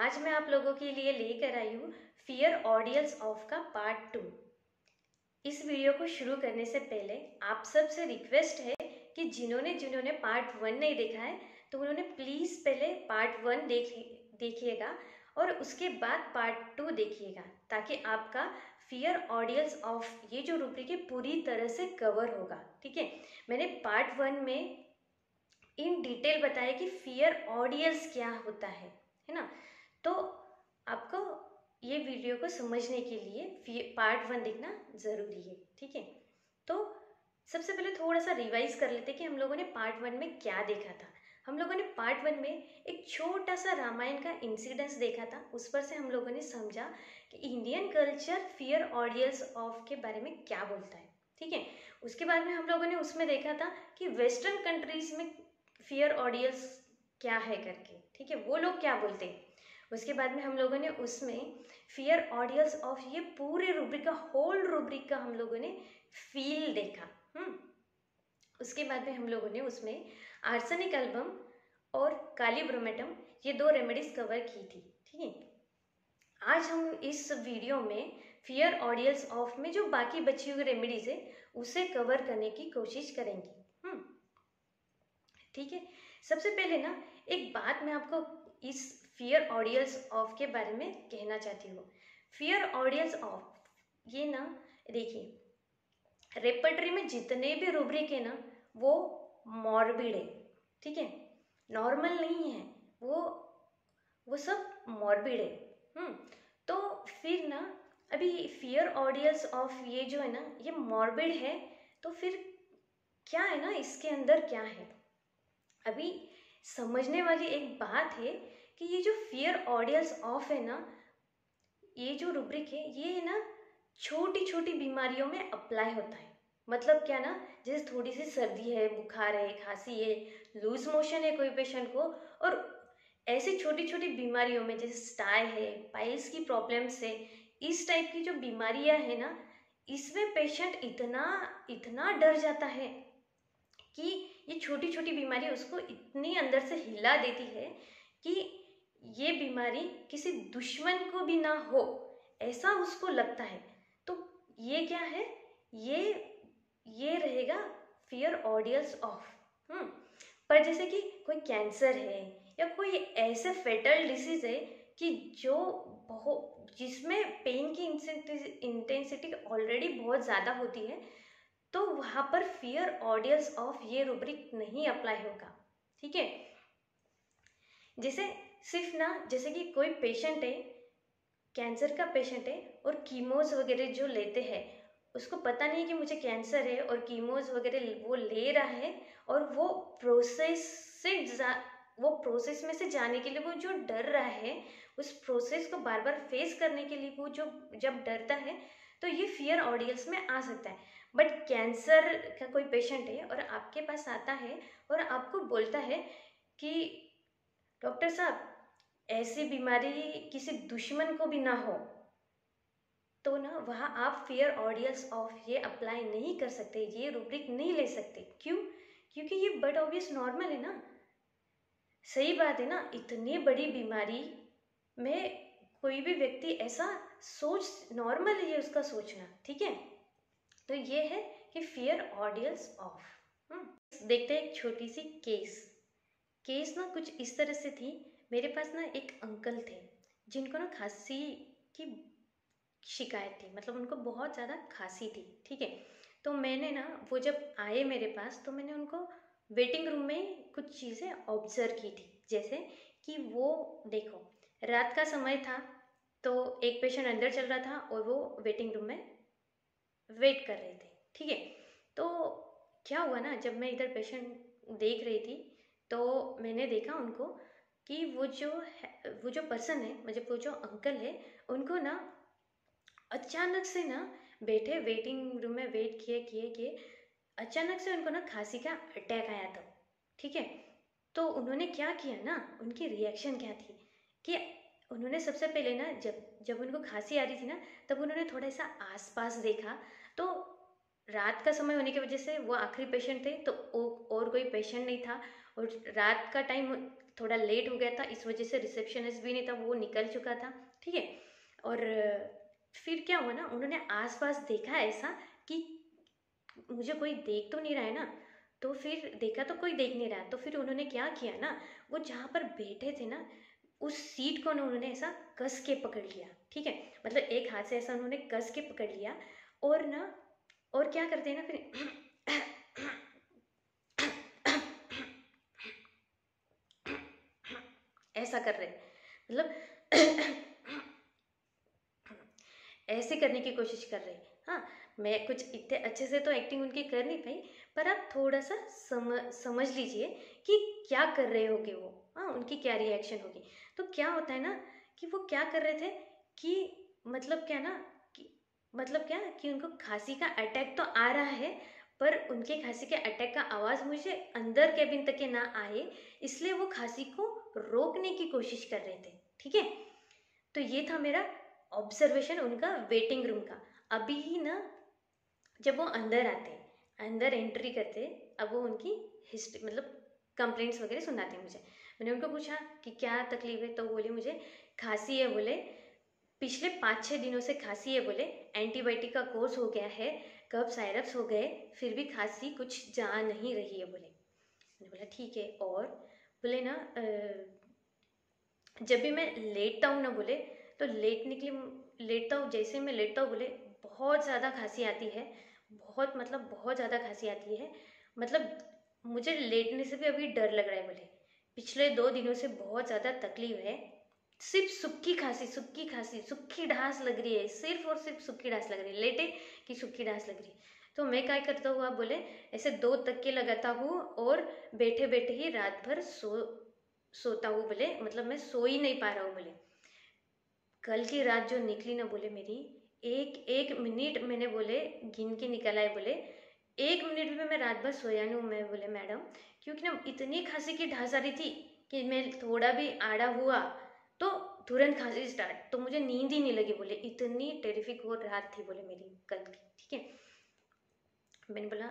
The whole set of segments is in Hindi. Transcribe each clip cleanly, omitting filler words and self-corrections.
आज मैं आप लोगों के लिए लेकर आई हूँ फियर ऑडियंस ऑफ का पार्ट 2। इस वीडियो को शुरू करने से पहले आप सबसे रिक्वेस्ट है कि जिन्होंने पार्ट 1 नहीं देखा है तो उन्होंने प्लीज़ पहले पार्ट 1 देखिएगा और उसके बाद पार्ट 2 देखिएगा, ताकि आपका फियर ऑडियंस ऑफ ये जो रूब्रिक है पूरी तरह से कवर होगा। ठीक है, मैंने पार्ट 1 में इन डिटेल बताया कि फियर ऑडियंस क्या होता है ना। तो आपको ये वीडियो को समझने के लिए पार्ट 1 देखना ज़रूरी है। ठीक है, तो सबसे पहले थोड़ा सा रिवाइज कर लेते हैं कि हम लोगों ने पार्ट 1 में क्या देखा था। हम लोगों ने पार्ट 1 में एक छोटा सा रामायण का इंसिडेंस देखा था। उस पर से हम लोगों ने समझा कि Indian culture fear audience of के बारे में क्या बोलता है। ठीक है, उसके बाद में हम लोगों ने उसमें देखा था कि वेस्टर्न कंट्रीज में फियर ऑडियंस क्या है करके। ठीक है, वो लोग क्या बोलते हैं। उसके बाद में हम लोगों ने उसमें फियर ऑडियंस ऑफ ये पूरे रूब्रिक का होल रूब्रिक का हम लोगों ने फील देखा। उसके बाद में हम लोगों ने उसमें आर्सेनिक एल्बम और काली ब्रोमेटम ये 2 रेमेडीज कवर की थी। ठीक है, आज हम इस वीडियो में फियर ऑडियंस ऑफ में जो बाकी बची हुई रेमेडीज है उसे कवर करने की कोशिश करेंगे। ठीक है, सबसे पहले ना एक बात मैं आपको इस फियर ऑडियंस ऑफ के बारे में कहना चाहती हूँ। फियर ऑडियंस ऑफ ये ना देखिए, रेपर्टरी में जितने भी रूब्रिक है ना वो मॉर्बिड है। ठीक है, नॉर्मल नहीं है, वो सब मॉर्बिड है। तो फिर ना अभी फियर ऑडियंस ऑफ ये जो है ना ये मॉर्बिड है, तो फिर क्या है ना इसके अंदर क्या है। अभी समझने वाली एक बात है कि ये जो फियर ऑडियंस ऑफ है ना, ये जो रूब्रिक है ये ना छोटी छोटी बीमारियों में अप्लाई होता है। मतलब क्या ना, जैसे थोड़ी सी सर्दी है, बुखार है, खांसी है, लूज मोशन है कोई पेशेंट को, और ऐसी छोटी छोटी बीमारियों में जैसे स्टाई है, पाइल्स की प्रॉब्लम्स है, इस टाइप की जो बीमारियां है ना, इसमें पेशेंट इतना इतना डर जाता है कि ये छोटी छोटी बीमारी उसको इतनी अंदर से हिला देती है कि ये बीमारी किसी दुश्मन को भी ना हो ऐसा उसको लगता है। तो ये क्या है, ये रहेगा फियर ऑडियंस ऑफ। पर जैसे कि कोई कैंसर है या कोई ऐसे फेटल डिसीज है कि जो बहुत जिसमें पेन की इंटेंसिटी ऑलरेडी बहुत ज़्यादा होती है, तो वहां पर फियर ऑडियंस ऑफ ये रूब्रिक नहीं अप्लाई होगा। ठीक है, जैसे सिर्फ ना जैसे कि कोई पेशेंट है, कैंसर का पेशेंट है और कीमोज वगैरह जो लेते हैं, उसको पता नहीं कि मुझे कैंसर है और कीमोज वगैरह वो ले रहा है, और वो प्रोसेस में से जाने के लिए वो जो डर रहा है, उस प्रोसेस को बार बार फेस करने के लिए वो जो जब डरता है, तो ये फियर ऑडियंस में आ सकता है। बट कैंसर का कोई पेशेंट है और आपके पास आता है और आपको बोलता है कि डॉक्टर साहब ऐसी बीमारी किसी दुश्मन को भी ना हो, तो ना वहाँ आप फियर ऑडियंस ऑफ ये अप्लाई नहीं कर सकते, ये रूब्रिक नहीं ले सकते। क्यों? क्योंकि ये बट ऑब्वियस नॉर्मल है ना। सही बात है ना, इतनी बड़ी बीमारी में कोई भी व्यक्ति ऐसा सोच, नॉर्मल है ये उसका सोचना। ठीक है, तो ये है कि फियर ऑडियंस ऑफ। देखते हैं एक छोटी सी केस ना कुछ इस तरह से थी। मेरे पास ना एक अंकल थे जिनको ना खांसी की शिकायत थी, मतलब उनको बहुत ज़्यादा खांसी थी। ठीक है, तो मैंने ना वो जब आए मेरे पास तो मैंने उनको वेटिंग रूम में कुछ चीज़ें ऑब्जर्व की थी। जैसे कि वो देखो, रात का समय था तो एक पेशेंट अंदर चल रहा था और वो वेटिंग रूम में वेट कर रहे थे। ठीक है, तो क्या हुआ ना, जब मैं इधर पेशेंट देख रही थी तो मैंने देखा उनको कि वो जो पर्सन है, मतलब वो जो अंकल है, उनको ना अचानक से ना बैठे वेटिंग रूम में वेट किए किए किए अचानक से उनको ना खांसी का अटैक आया था। ठीक है, तो उन्होंने क्या किया ना, उनकी रिएक्शन क्या थी कि उन्होंने सबसे पहले ना जब जब उनको खांसी आ रही थी ना, तब उन्होंने थोड़ा सा आसपास देखा। तो रात का समय होने की वजह से वो आखिरी पेशेंट थे, तो और कोई पेशेंट नहीं था, और रात का टाइम थोड़ा लेट हो गया था, इस वजह से रिसेप्शनिस्ट भी नहीं था, वो निकल चुका था, ठीक है। और फिर क्या हुआ ना, उन्होंने आसपास देखा ऐसा कि मुझे कोई देख तो नहीं रहा है ना, तो फिर देखा तो कोई देख नहीं रहा, तो फिर उन्होंने क्या किया ना, वो जहाँ पर बैठे थे ना उस सीट को ना उन्होंने ऐसा कस के पकड़ लिया, ठीक है। मतलब एक हाथ से ऐसा उन्होंने कस के पकड़ लिया, और ना और क्या करते हैं ना फिर ऐसा कर रहे, मतलब ऐसे करने की कोशिश कर रहे। हाँ, मैं कुछ इतने अच्छे से तो एक्टिंग उनकी कर नहीं पाई, पर आप थोड़ा सा समझ लीजिए कि क्या कर रहे होगे वो, हाँ, उनकी क्या रिएक्शन होगी। तो क्या होता है ना कि वो क्या कर रहे थे कि मतलब क्या ना कि मतलब क्या कि उनको खांसी का अटैक तो आ रहा है, पर उनके खांसी के अटैक का आवाज़ मुझे अंदर केबिन तक के ना आए, इसलिए वो खांसी को रोकने की कोशिश कर रहे थे, ठीक है। तो ये था मेरा ऑब्जर्वेशन उनका वेटिंग रूम का। अभी ही ना जब वो अंदर आते, अंदर एंट्री करते, अब वो उनकी हिस्ट्री मतलब कंप्लेंट्स वगैरह सुनाते मुझे। मैंने उनको पूछा कि क्या तकलीफ है, तो बोले मुझे खांसी है, बोले पिछले 5-6 दिनों से खांसी है, बोले एंटीबायोटिक का कोर्स हो गया है, कब साइरप्स हो गए, फिर भी खांसी कुछ जा नहीं रही है, बोले। मैंने बोला ठीक है, और बोले ना जब भी मैं लेटता हूँ ना, बोले तो लेटता हूँ, जैसे मैं लेटता हूँ, बोले बहुत ज़्यादा खांसी आती है, बहुत मतलब बहुत ज़्यादा खांसी आती है, मतलब मुझे लेटने से भी अभी डर लग रहा है, बोले पिछले 2 दिनों से बहुत ज़्यादा तकलीफ है, सिर्फ सूखी खांसी, सूखी खांसी, सूखी ढास लग रही है, सिर्फ और सिर्फ सूखी ढास लग रही है, लेटे कि सूखी ढास लग रही है। तो मैं क्या करता हूँ, आप बोले ऐसे 2 तकिए लगाता हूँ और बैठे बैठे ही रात भर सोता हूँ, बोले मतलब मैं सो ही नहीं पा रहा हूँ, बोले कल की रात जो निकली ना, बोले मेरी एक एक मिनट मैंने बोले गिन के निकला है, बोले 1 मिनट भी मैं रात भर सोया नहीं हूँ मैं, बोले मैडम, क्योंकि ना इतनी खांसी की ढास आ रही थी कि मैं थोड़ा भी आड़ा हुआ तो तुरंत खांसी स्टार्ट, तो मुझे नींद ही नहीं लगी, बोले इतनी टेरिफिक वो रात थी, बोले मेरी कल की, ठीक है। मैंने बोला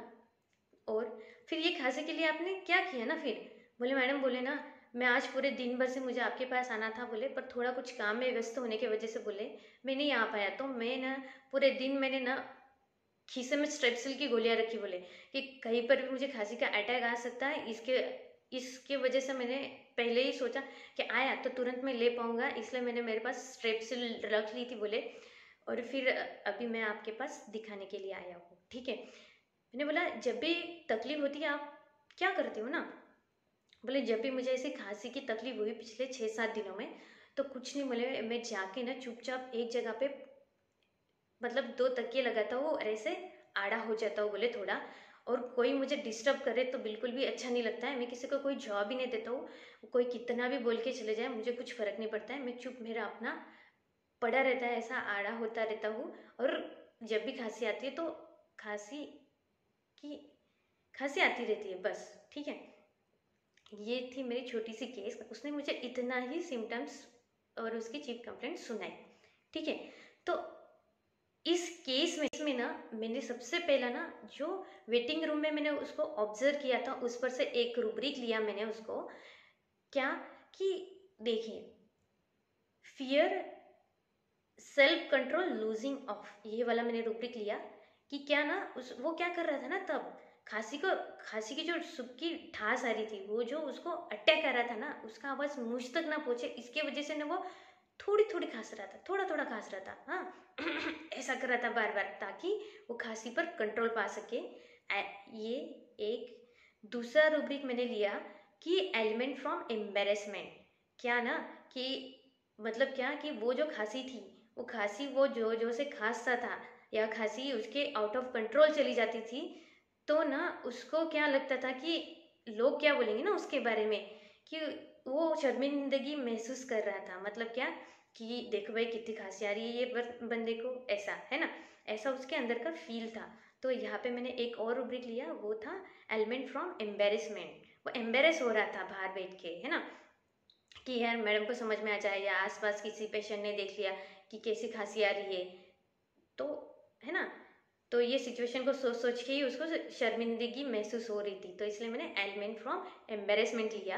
और फिर ये खांसी के लिए आपने क्या किया ना फिर, बोले मैडम, बोले ना मैं आज पूरे दिन भर से मुझे आपके पास आना था, बोले पर थोड़ा कुछ काम में व्यस्त होने की वजह से, बोले मैं नहीं आ पाया, तो मैं ना पूरे दिन मैंने ना खीसे में स्ट्रेप्सिल की गोलियां रखी, बोले कि कहीं पर भी मुझे खांसी का अटैक आ सकता है, इसके इसके वजह से मैंने पहले ही सोचा कि आया तो तुरंत मैं ले पाऊंगा, इसलिए मैंने मेरे पास स्ट्रेप्सिल रख ली थी, बोले और फिर अभी मैं आपके पास दिखाने के लिए आया हूँ, ठीक है। मैंने बोला जब भी तकलीफ होती है आप क्या करते हो ना, बोले जब भी मुझे ऐसी खांसी की तकलीफ हुई पिछले 6-7 दिनों में, तो कुछ नहीं, बोले मैं जाके ना चुपचाप एक जगह पे मतलब 2 तकिए लगाता हूँ और ऐसे आड़ा हो जाता हूँ, बोले थोड़ा, और कोई मुझे डिस्टर्ब करे तो बिल्कुल भी अच्छा नहीं लगता है, मैं किसी को कोई जवाब ही नहीं देता हूँ, कोई कितना भी बोल के चले जाए मुझे कुछ फर्क नहीं पड़ता है, मैं चुप मेरा अपना पड़ा रहता है, ऐसा आड़ा होता रहता हूँ। और जब भी खांसी आती है तो खांसी की खांसी आती रहती है बस, ठीक है। ये थी मेरी छोटी सी केस, उसने मुझे इतना ही सिम्टम्स और उसकी चीफ कंप्लेंट सुनाई, ठीक है। तो इस केस में ना मैंने सबसे पहला ना जो वेटिंग रूम में मैंने उसको ऑब्जर्व किया था, उस पर से एक रूब्रिक लिया मैंने उसको, क्या कि देखिए fear, self control, losing of, ये वाला मैंने रूब्रिक लिया कि क्या ना उस वो क्या कर रहा था ना तब खांसी की जो सूखी ठास आ रही थी, वो जो उसको अटैक आ रहा था ना, उसका आवाज मुझ तक ना पहुंचे, इसके वजह से ना वो थोड़ी थोड़ी खांस रहा था, थोड़ा थोड़ा खांस रहा था, हाँ ऐसा कर रहा था बार बार, ताकि वो खांसी पर कंट्रोल पा सके। ये एक दूसरा रूब्रिक मैंने लिया कि एलिमेंट फ्रॉम एम्बेरसमेंट, क्या ना कि मतलब क्या कि वो जो खांसी थी, वो खांसी वो जो जो से खांसता था या खांसी उसके आउट ऑफ कंट्रोल चली जाती थी, तो ना उसको क्या लगता था कि लोग क्या बोलेंगे ना उसके बारे में, कि वो शर्मिंदगी महसूस कर रहा था, मतलब क्या कि देखो भाई कितनी खांसी आ रही है ये बंदे को, ऐसा है ना, ऐसा उसके अंदर का फील था। तो यहाँ पे मैंने एक और रूब्रिक लिया, वो था एलिमेंट फ्रॉम एम्बेरसमेंट, वो एम्बेरस हो रहा था बाहर बैठ के, है ना, कि यार मैडम को समझ में आ जाए या आसपास किसी पेशेंट ने देख लिया कि कैसी खांसी आ रही है, तो है ना, तो ये सिचुएशन को सोच सोच के ही उसको शर्मिंदगी महसूस हो रही थी, तो इसलिए मैंने एलिमेंट फ्रॉम एम्बेरसमेंट लिया।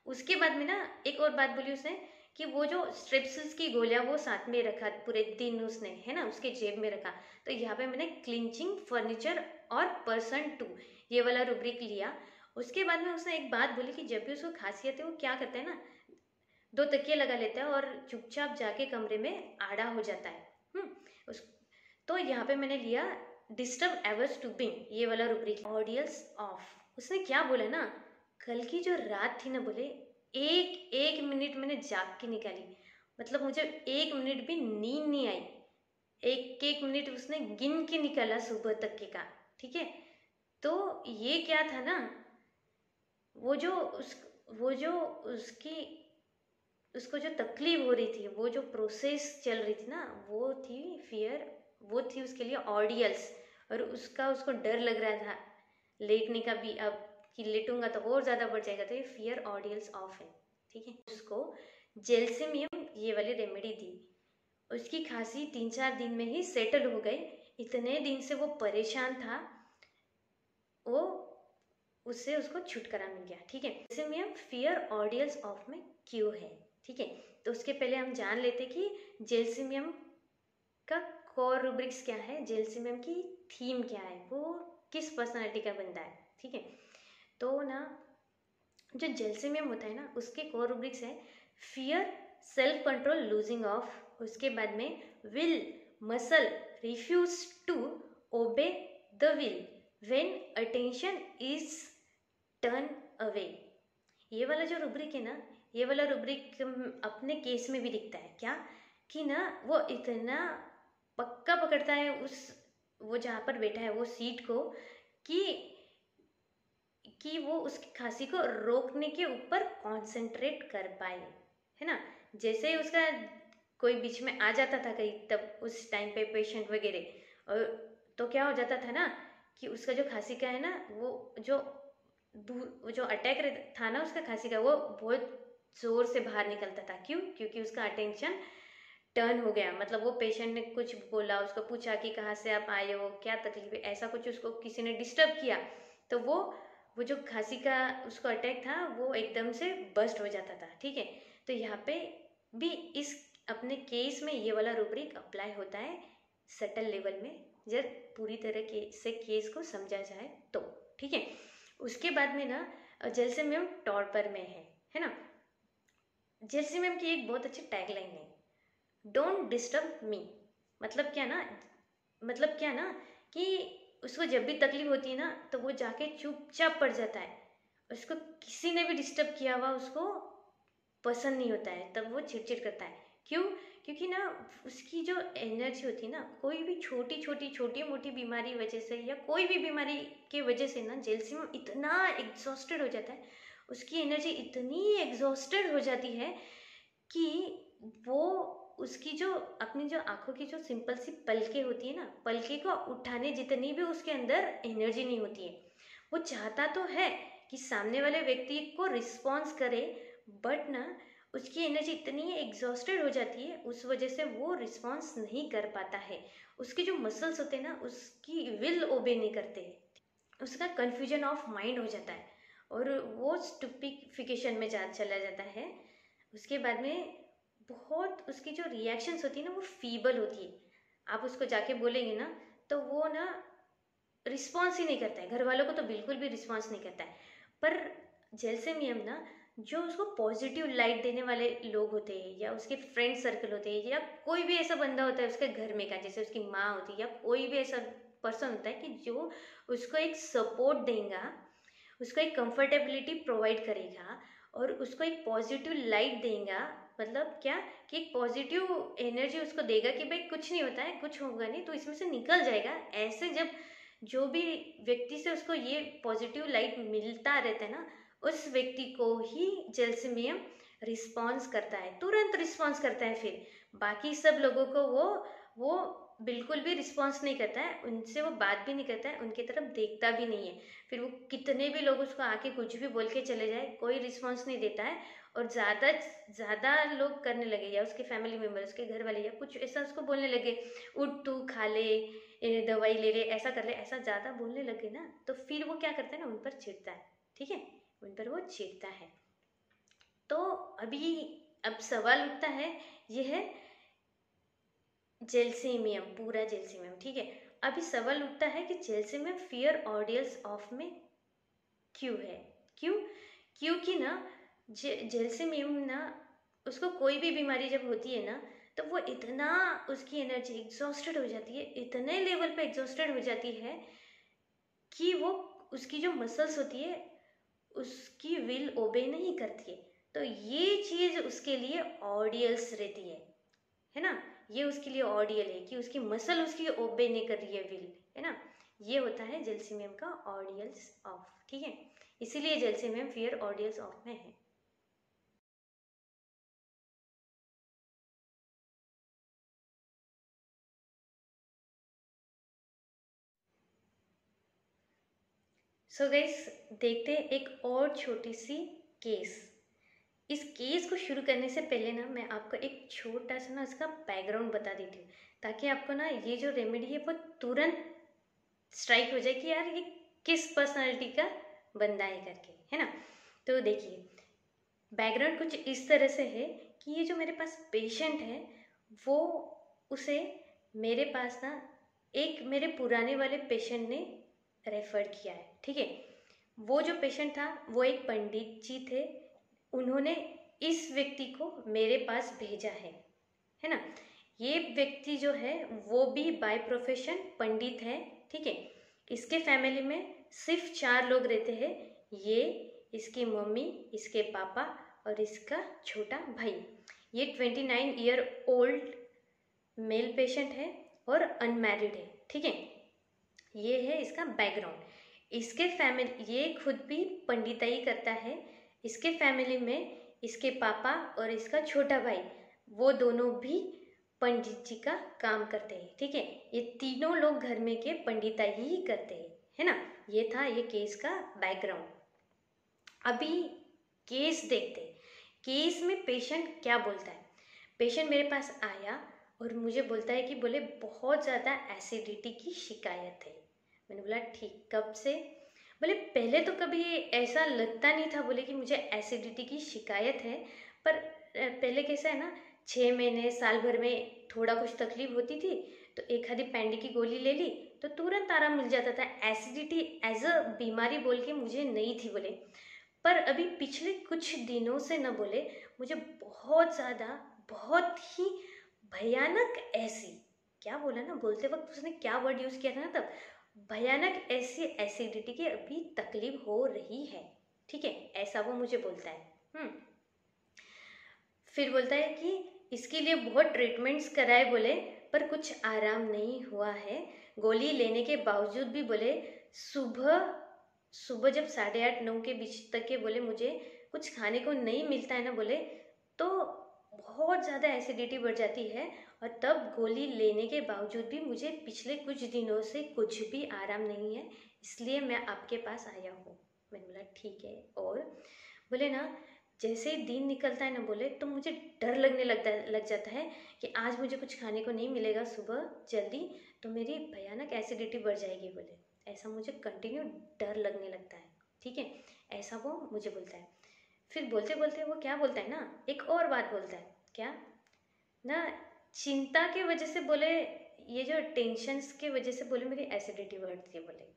उसके बाद में ना एक और बात बोली उसने कि वो जो स्ट्रेप्सिल्स की गोलियां वो साथ में रखा पूरे दिन उसने, है ना, उसके जेब में रखा। तो यहाँ पे मैंने क्लिंचिंग फर्नीचर और पर्सन टू ये वाला रूब्रिक लिया। उसके बाद में उसने एक बात बोली कि जब भी उसको खांसी आती है वो क्या करता है ना, 2 तकिए लगा लेता है और चुपचाप जाके कमरे में आड़ा हो जाता है। उस तो यहाँ पे मैंने लिया डिस्टर्ब एवर स्टूपिंग ये वाला रूब्रिक, ऑडियंस ऑफ। उसने क्या बोला ना, कल की जो रात थी ना, बोले एक एक मिनट मैंने जाग के निकाली, मतलब मुझे 1 मिनट भी नींद नहीं आई। एक एक मिनट उसने गिन के निकाला सुबह तक के का, ठीक है। तो ये क्या था ना, वो जो उस वो जो उसकी उसको जो तकलीफ हो रही थी, वो जो प्रोसेस चल रही थी ना, वो थी फियर, वो थी उसके लिए ऑडियल्स। और उसको डर लग रहा था लेटने का भी, अब कि लेटूंगा तो और ज़्यादा बढ़ जाएगा, तो ये फियर ऑडियल्स ऑफ है, ठीक है। उसको जेल्सिमियम ये वाली रेमेडी दी, उसकी खांसी 3-4 दिन में ही सेटल हो गई। इतने दिन से वो परेशान था, वो उससे उसको छुटकारा मिल गया, ठीक है। जेल्सिमियम फियर ऑडियल्स ऑफ में क्यों है, ठीक है। तो उसके पहले हम जान लेते कि जेल्सिमियम का कोर रूब्रिक्स क्या है, जेल्सिमियम की थीम क्या है, वो किस पर्सनालिटी का बंदा है, ठीक है। तो ना जो जेल्सिमियम होता है ना, उसके कोर रूब्रिक्स है fear, self control, losing of. उसके बाद में will, muscle, refuse to obey the will when attention is turn away. ये वाला जो रूब्रिक है ना, ये वाला रूब्रिक अपने केस में भी दिखता है क्या, कि ना वो इतना पक्का पकड़ता है उस, वो जहाँ पर बैठा है वो सीट को, कि वो उसकी खांसी को रोकने के ऊपर कंसंट्रेट कर पाए, है ना। जैसे ही उसका कोई बीच में आ जाता था कहीं, तब उस टाइम पे पेशेंट वगैरह, और तो क्या हो जाता था ना कि उसका जो खांसी का है ना, वो जो अटैक था ना उसका खांसी का, वो बहुत जोर से बाहर निकलता था। क्यों? क्योंकि उसका अटेंशन टर्न हो गया, मतलब वो पेशेंट ने कुछ बोला, उसको पूछा कि कहाँ से आप आए हो, क्या तकलीफ है, ऐसा कुछ उसको किसी ने डिस्टर्ब किया, तो वो जो खांसी का उसको अटैक था वो एकदम से बस्ट हो जाता था, ठीक है। तो यहाँ पे भी इस अपने केस में ये वाला रूब्रिक अप्लाई होता है सटल लेवल में, जब पूरी तरह से केस को समझा जाए तो, ठीक है। उसके बाद में ना जेल्सिमियम टॉर्पर में है ना। जेल्सिमियम की एक बहुत अच्छी टैगलाइन है, डोंट डिस्टर्ब मी। मतलब क्या ना कि उसको जब भी तकलीफ होती है ना, तो वो जाके चुपचाप पड़ जाता है। उसको किसी ने भी डिस्टर्ब किया हुआ उसको पसंद नहीं होता है, तब वो चिड़चिड़ करता है। क्यों? क्योंकि ना उसकी जो एनर्जी होती है ना, कोई भी छोटी मोटी बीमारी वजह से या कोई भी बीमारी के वजह से ना, जेल्सिमियम इतना एग्जॉस्टेड हो जाता है, उसकी एनर्जी इतनी एग्जॉस्टेड हो जाती है कि वो उसकी जो अपनी जो आंखों की जो सिंपल सी पलके होती है ना, पलके को उठाने जितनी भी उसके अंदर एनर्जी नहीं होती है। वो चाहता तो है कि सामने वाले व्यक्ति को रिस्पॉन्स करे, बट ना उसकी एनर्जी इतनी एग्जॉस्टेड हो जाती है, उस वजह से वो रिस्पॉन्स नहीं कर पाता है। उसके जो मसल्स होते हैं ना, उसकी विल ओबे नहीं करते, उसका कन्फ्यूजन ऑफ माइंड हो जाता है और वो स्टुपिफिकेशन में चला जाता है। उसके बाद में बहुत उसकी जो रिएक्शंस होती है ना, वो फीबल होती है। आप उसको जाके बोलेंगे ना, तो वो ना रिस्पॉन्स ही नहीं करता है, घर वालों को तो बिल्कुल भी रिस्पॉन्स नहीं करता है। पर जेल्सिमियम ना, जो उसको पॉजिटिव लाइट देने वाले लोग होते हैं, या उसके फ्रेंड सर्कल होते हैं, या कोई भी ऐसा बंदा होता है उसके घर में का, जैसे उसकी माँ होती है, या कोई भी ऐसा पर्सन होता है कि जो उसको एक सपोर्ट देगा, उसको एक कंफर्टेबिलिटी प्रोवाइड करेगा और उसको एक पॉजिटिव लाइट देगा। मतलब क्या कि एक पॉजिटिव एनर्जी उसको देगा कि भाई कुछ नहीं होता है, कुछ होगा नहीं, तो इसमें से निकल जाएगा। ऐसे जब जो भी व्यक्ति से उसको ये पॉजिटिव लाइट मिलता रहता है ना, उस व्यक्ति को ही जेल्सिमियम रिस्पॉन्स करता है, तुरंत रिस्पॉन्स करता है। फिर बाकी सब लोगों को वो बिल्कुल भी रिस्पॉन्स नहीं करता है, उनसे वो बात भी नहीं करता है, उनकी तरफ देखता भी नहीं है। फिर वो कितने भी लोग उसको आके कुछ भी बोल के चले जाए, कोई रिस्पॉन्स नहीं देता है। और ज़्यादा लोग करने लगे, या उसके फैमिली मेम्बर, उसके घर वाले, या कुछ ऐसा उसको बोलने लगे, उठ तू खा ले, दवाई ले ले, ऐसा कर ले, ऐसा ज़्यादा बोलने लगे ना, तो फिर वो क्या करता है ना, उन पर चिढ़ता है, ठीक है, उन पर वो चिढ़ता है। तो अभी अब सवाल उठता है, ये है जेलसीमियम, पूरा जेलसीमियम, ठीक है। अभी सवाल उठता है कि जेलसीमियम फियर ऑडियंस ऑफ में क्यों है? क्यों? क्योंकि ना जेलसीमियम ना, उसको कोई भी बीमारी जब होती है ना, तो वो इतना, उसकी एनर्जी एग्जॉस्टेड हो जाती है, इतने लेवल पे एग्जॉस्टेड हो जाती है कि वो, उसकी जो मसल्स होती है उसकी विल ओबे नहीं करती है। तो ये चीज उसके लिए ऑडियल्स रहती है ना। ये उसके लिए ऑडियल है कि उसकी मसल उसकी ओबे नहीं कर रही है विल, है ना। ये होता है जेलसीमियम का ऑडियल्स ऑफ, ठीक है। इसीलिए जेलसीमियम फियर ऑडियल्स ऑफ में है। सो गाइस, देखते हैं एक और छोटी सी केस। इस केस को शुरू करने से पहले ना मैं आपको एक छोटा सा ना इसका बैकग्राउंड बता देती हूँ, ताकि आपको ना ये जो रेमेडी है वो तुरंत स्ट्राइक हो जाए कि यार ये किस पर्सनालिटी का बंदा है करके, है ना। तो देखिए, बैकग्राउंड कुछ इस तरह से है कि ये जो मेरे पास पेशेंट है, वो, उसे मेरे पास ना एक मेरे पुराने वाले पेशेंट ने रेफर किया है, ठीक है। वो जो पेशेंट था वो एक पंडित जी थे, उन्होंने इस व्यक्ति को मेरे पास भेजा है ना। ये व्यक्ति जो है वो भी बाय प्रोफेशन पंडित है, ठीक है। इसके फैमिली में सिर्फ 4 लोग रहते हैं, ये, इसकी मम्मी, इसके पापा और इसका छोटा भाई। ये 29 ईयर ओल्ड मेल पेशेंट है और अनमैरिड है, ठीक है। ये है इसका बैकग्राउंड। इसके फैमिली, ये खुद भी पंडिताई करता है। इसके फैमिली में इसके पापा और इसका छोटा भाई, वो दोनों भी पंडित जी का काम करते हैं, ठीक है। ये तीनों लोग घर में के पंडिताई ही करते हैं, है ना। ये था ये केस का बैकग्राउंड। अभी केस देखते हैं। केस में पेशेंट क्या बोलता है। पेशेंट मेरे पास आया और मुझे बोलता है कि बोले बहुत ज़्यादा एसिडिटी की शिकायत है। मैंने बोला ठीक, कब से? बोले पहले तो कभी ऐसा लगता नहीं था, बोले कि मुझे एसिडिटी की शिकायत है, पर पहले कैसा है ना, 6 महीने साल भर में थोड़ा कुछ तकलीफ होती थी तो एक आधी पैंडी की गोली ले ली तो तुरंत आराम मिल जाता था। एसिडिटी एज अ बीमारी बोल के मुझे नहीं थी बोले। पर अभी पिछले कुछ दिनों से न बोले, मुझे बहुत ज़्यादा, बहुत ही भयानक ऐसी, क्या बोला ना, बोलते वक्त उसने क्या वर्ड यूज़ किया था ना तब, भयानक ऐसी एसिडिटी की अभी तकलीफ हो रही है, ठीक है, ऐसा वो मुझे बोलता है। फिर बोलता है कि इसके लिए बहुत ट्रीटमेंट्स कराए बोले, पर कुछ आराम नहीं हुआ है। गोली लेने के बावजूद भी बोले, सुबह सुबह जब 8:30-9 के बीच तक के बोले मुझे कुछ खाने को नहीं मिलता है ना बोले, तो बहुत ज़्यादा एसिडिटी बढ़ जाती है, और तब गोली लेने के बावजूद भी मुझे पिछले कुछ दिनों से कुछ भी आराम नहीं है, इसलिए मैं आपके पास आया हूँ। मैंने बोला ठीक है। और बोले ना, जैसे ही दिन निकलता है ना बोले, तो मुझे डर लगने लग जाता है कि आज मुझे कुछ खाने को नहीं मिलेगा सुबह जल्दी, तो मेरी भयानक एसिडिटी बढ़ जाएगी बोले। ऐसा मुझे कंटिन्यू डर लगने लगता है, ठीक है, ऐसा वो मुझे बोलता है। फिर बोलते बोलते वो क्या बोलता है ना, एक और बात बोलता है, क्या ना, चिंता के वजह से बोले, ये जो टेंशन्स के वजह से बोले मेरी एसिडिटी बढ़ती है बोले।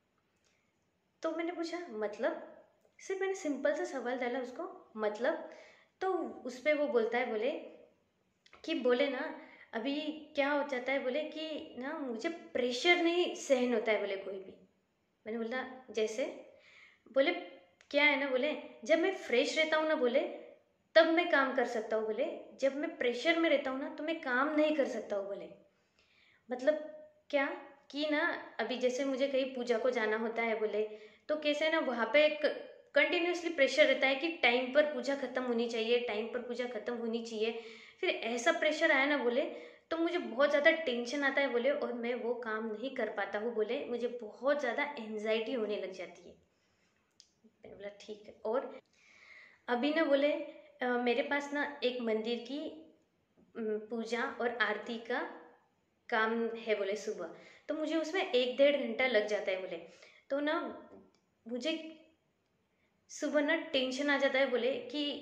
तो मैंने पूछा मतलब, सिर्फ मैंने सिंपल सा सवाल डाला उसको, मतलब, तो उस पर वो बोलता है बोले कि बोले ना, अभी क्या हो जाता है बोले कि ना मुझे प्रेशर नहीं सहन होता है बोले कोई भी। मैंने बोला जैसे? बोले क्या है ना बोले, जब मैं फ्रेश रहता हूँ ना बोले, तब मैं काम कर सकता हूँ बोले, जब मैं प्रेशर में रहता हूँ ना तो मैं काम नहीं कर सकता हूँ बोले। मतलब क्या, कि ना अभी जैसे मुझे कहीं पूजा को जाना होता है बोले, तो कैसे ना वहाँ पे एक कंटिन्यूसली प्रेशर रहता है कि टाइम पर पूजा खत्म होनी चाहिए, टाइम पर पूजा खत्म होनी चाहिए। फिर ऐसा प्रेशर आया ना बोले, तो मुझे बहुत ज़्यादा टेंशन आता है बोले, और मैं वो काम नहीं कर पाता हूँ बोले, मुझे बहुत ज़्यादा एनजाइटी होने लग जाती है। मैंने बोला ठीक है। और अभी ना बोले मेरे पास ना एक मंदिर की पूजा और आरती का काम है बोले सुबह, तो मुझे उसमें 1-1.5 घंटा लग जाता है बोले। तो ना मुझे सुबह ना टेंशन आ जाता है बोले कि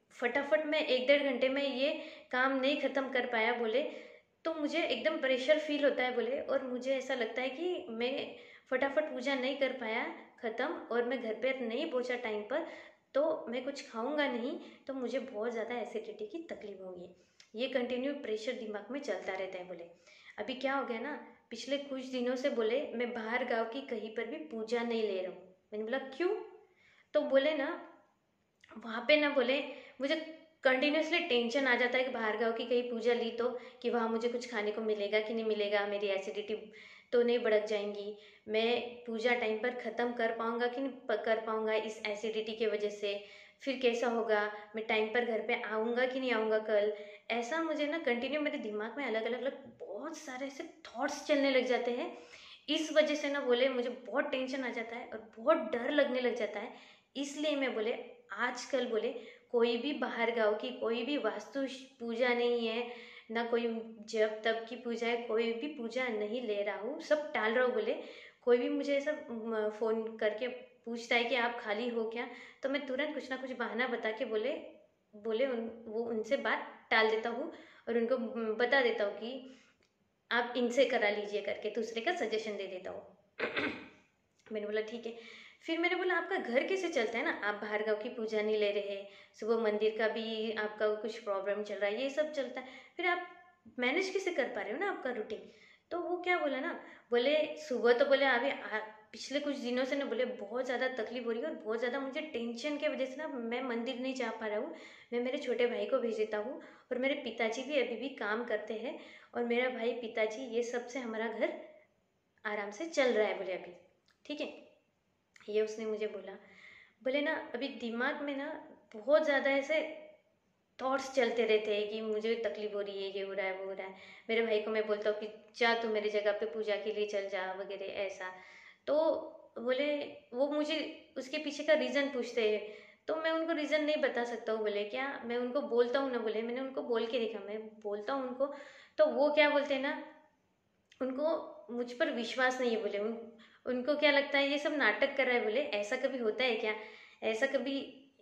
फटाफट मैं 1-1.5 घंटे में ये काम नहीं ख़त्म कर पाया बोले, तो मुझे एकदम प्रेशर फील होता है बोले, और मुझे ऐसा लगता है कि मैं फटाफट पूजा नहीं कर पाया ख़त्म, और मैं घर पे नहीं पहुंचा टाइम पर, तो मैं कुछ खाऊंगा नहीं, तो मुझे बहुत ज़्यादा एसिडिटी की तकलीफ होगी। ये कंटिन्यू प्रेशर दिमाग में चलता रहता है बोले। अभी क्या हो गया ना, पिछले कुछ दिनों से बोले मैं बाहर गाँव की कहीं पर भी पूजा नहीं ले रहा हूँ। मैंने बोला क्यों? तो बोले ना वहाँ पे ना बोले मुझे कंटिन्यूसली टेंशन आ जाता है कि बाहर गाँव की कहीं पूजा ली तो, कि वहाँ मुझे कुछ खाने को मिलेगा कि नहीं मिलेगा, मेरी एसिडिटी तो नहीं बढ़ जाएंगी, मैं पूजा टाइम पर ख़त्म कर पाऊँगा कि नहीं कर पाऊँगा इस एसिडिटी के वजह से, फिर कैसा होगा, मैं टाइम पर घर पे आऊँगा कि नहीं आऊँगा कल। ऐसा मुझे ना कंटिन्यू मेरे दिमाग में अलग अलग अलग बहुत सारे ऐसे थॉट्स चलने लग जाते हैं। इस वजह से ना बोले मुझे बहुत टेंशन आ जाता है और बहुत डर लगने लग जाता है। इसलिए मैं बोले आजकल बोले कोई भी बाहर गाँव की कोई भी वास्तु पूजा नहीं है, ना कोई जब तब की पूजा है, कोई भी पूजा नहीं ले रहा हूँ, सब टाल रहा हूँ बोले। कोई भी मुझे ऐसा फ़ोन करके पूछता है कि आप खाली हो क्या, तो मैं तुरंत कुछ ना कुछ बहाना बता के बोले बोले वो उनसे बात टाल देता हूँ, और उनको बता देता हूँ कि आप इनसे करा लीजिए करके, दूसरे का सजेशन दे देता हूँ। मैंने बोला ठीक है। फिर मैंने बोला आपका घर कैसे चलता है ना, आप बाहर गाँव की पूजा नहीं ले रहे, सुबह मंदिर का भी आपका कुछ प्रॉब्लम चल रहा है, ये सब चलता है, फिर आप मैनेज कैसे कर पा रहे हो ना आपका रूटीन। तो वो क्या बोला ना, बोले सुबह तो बोले अभी पिछले कुछ दिनों से ना बोले बहुत ज़्यादा तकलीफ हो रही है, और बहुत ज़्यादा मुझे टेंशन की वजह से ना मैं मंदिर नहीं जा पा रहा हूँ। मैं मेरे छोटे भाई को भेज देता हूँ, और मेरे पिताजी भी अभी भी काम करते हैं, और मेरा भाई पिताजी ये सब से हमारा घर आराम से चल रहा है बोले अभी। ठीक है, ये उसने मुझे बोला। बोले ना अभी दिमाग में ना बहुत ज़्यादा ऐसे थॉट्स चलते रहते हैं कि मुझे तकलीफ हो रही है, ये हो रहा है, वो हो रहा है। मेरे भाई को मैं बोलता हूँ कि जा तू मेरी जगह पे पूजा के लिए चल जा वगैरह ऐसा। तो बोले वो मुझे उसके पीछे का रीज़न पूछते हैं, तो मैं उनको रीज़न नहीं बता सकता हूँ बोले। क्या मैं उनको बोलता हूँ ना बोले, मैंने उनको बोल के देखा, मैं बोलता हूँ उनको, तो वो क्या बोलते हैं ना, उनको मुझ पर विश्वास नहीं है बोले। उनको क्या लगता है ये सब नाटक कर रहा है बोले, ऐसा कभी होता है क्या, ऐसा कभी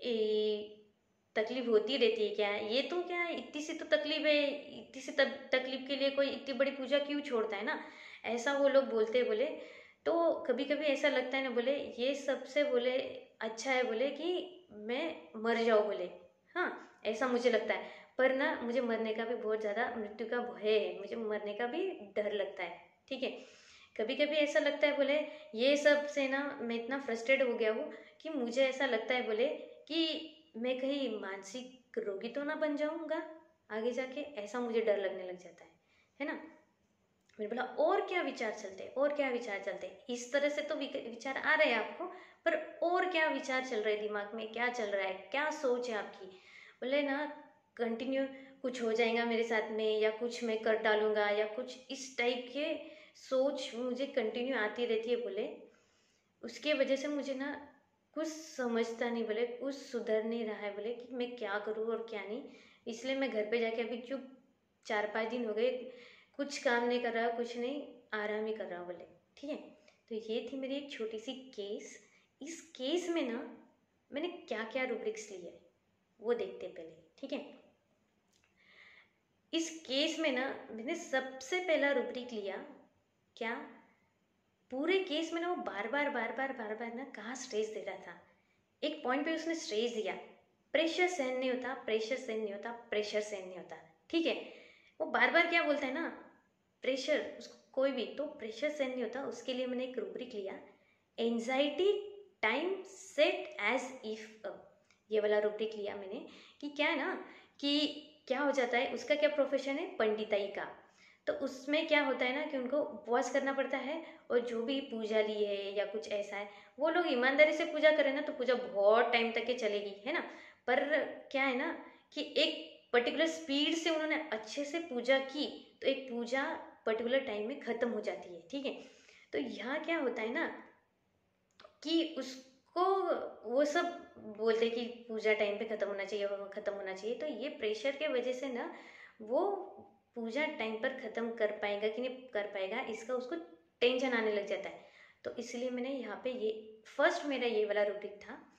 तकलीफ होती रहती है क्या, ये तो क्या इतनी सी तो तकलीफ है, इतनी सी तकलीफ के लिए कोई इतनी बड़ी पूजा क्यों छोड़ता है ना, ऐसा वो लोग बोलते हैं बोले। तो कभी कभी ऐसा लगता है ना बोले ये सबसे बोले अच्छा है बोले कि मैं मर जाऊँ बोले। हाँ, ऐसा मुझे लगता है। पर ना मुझे मरने का भी बहुत ज़्यादा मृत्यु का भय है, मुझे मरने का भी डर लगता है। ठीक है, कभी कभी ऐसा लगता है बोले ये सब से ना मैं इतना फ्रस्ट्रेट हो गया हूँ कि मुझे ऐसा लगता है बोले कि मैं कहीं मानसिक रोगी तो ना बन जाऊंगा आगे जाके, ऐसा मुझे डर लगने लग जाता है ना। मैंने बोला और क्या विचार चलते हैं, और क्या विचार चलते हैं, इस तरह से तो विचार आ रहे हैं आपको, पर और क्या विचार चल रहे हैं दिमाग में, क्या चल रहा है, क्या सोच है आपकी। बोले ना कंटिन्यू कुछ हो जाएगा मेरे साथ में, या कुछ मैं कर डालूंगा, या कुछ इस टाइप के सोच मुझे कंटिन्यू आती रहती है बोले। उसके वजह से मुझे ना कुछ समझता नहीं बोले, कुछ सुधर नहीं रहा है बोले कि मैं क्या करूँ और क्या नहीं। इसलिए मैं घर पे जाके अभी चुप 4-5 दिन हो गए, कुछ काम नहीं कर रहा, कुछ नहीं, आराम ही कर रहा हूँ बोले। ठीक है, तो ये थी मेरी एक छोटी सी केस। इस केस में ना मैंने क्या क्या रूब्रिक्स लिए है वो देखते पहले। ठीक है, इस केस में ना मैंने सबसे पहला रूब्रिक लिया क्या, पूरे केस में ना वो बार बार ना कहाँ स्ट्रेस दे रहा था। एक पॉइंट पे उसने स्ट्रेस दिया, प्रेशर सहन नहीं होता, प्रेशर सहन नहीं होता, प्रेशर सहन नहीं होता। ठीक है, वो बार बार क्या बोलता है ना, प्रेशर, उसको कोई भी तो प्रेशर सहन नहीं होता। उसके लिए मैंने एक रूब्रिक लिया, anxiety time set as if. ये वाला रूब्रिक लिया मैंने कि क्या है ना, कि क्या हो जाता है, उसका क्या प्रोफेशन है, पंडिताई का। तो उसमें क्या होता है ना कि उनको उपवास करना पड़ता है, और जो भी पूजा ली है या कुछ ऐसा है, वो लोग ईमानदारी से पूजा करें ना तो पूजा बहुत टाइम तक के चलेगी, है ना। पर क्या है ना कि एक पर्टिकुलर स्पीड से उन्होंने अच्छे से पूजा की, तो एक पूजा पर्टिकुलर टाइम में ख़त्म हो जाती है। ठीक है, तो यहाँ क्या होता है ना कि उसको वो सब बोलते कि पूजा टाइम पे ख़त्म होना चाहिए, वो ख़त्म होना चाहिए, तो ये प्रेशर के वजह से ना वो पूजा टाइम पर ख़त्म कर पाएगा कि नहीं कर पाएगा, इसका उसको टेंशन आने लग जाता है। तो इसलिए मैंने यहाँ पे ये फर्स्ट मेरा ये वाला रूब्रिक था।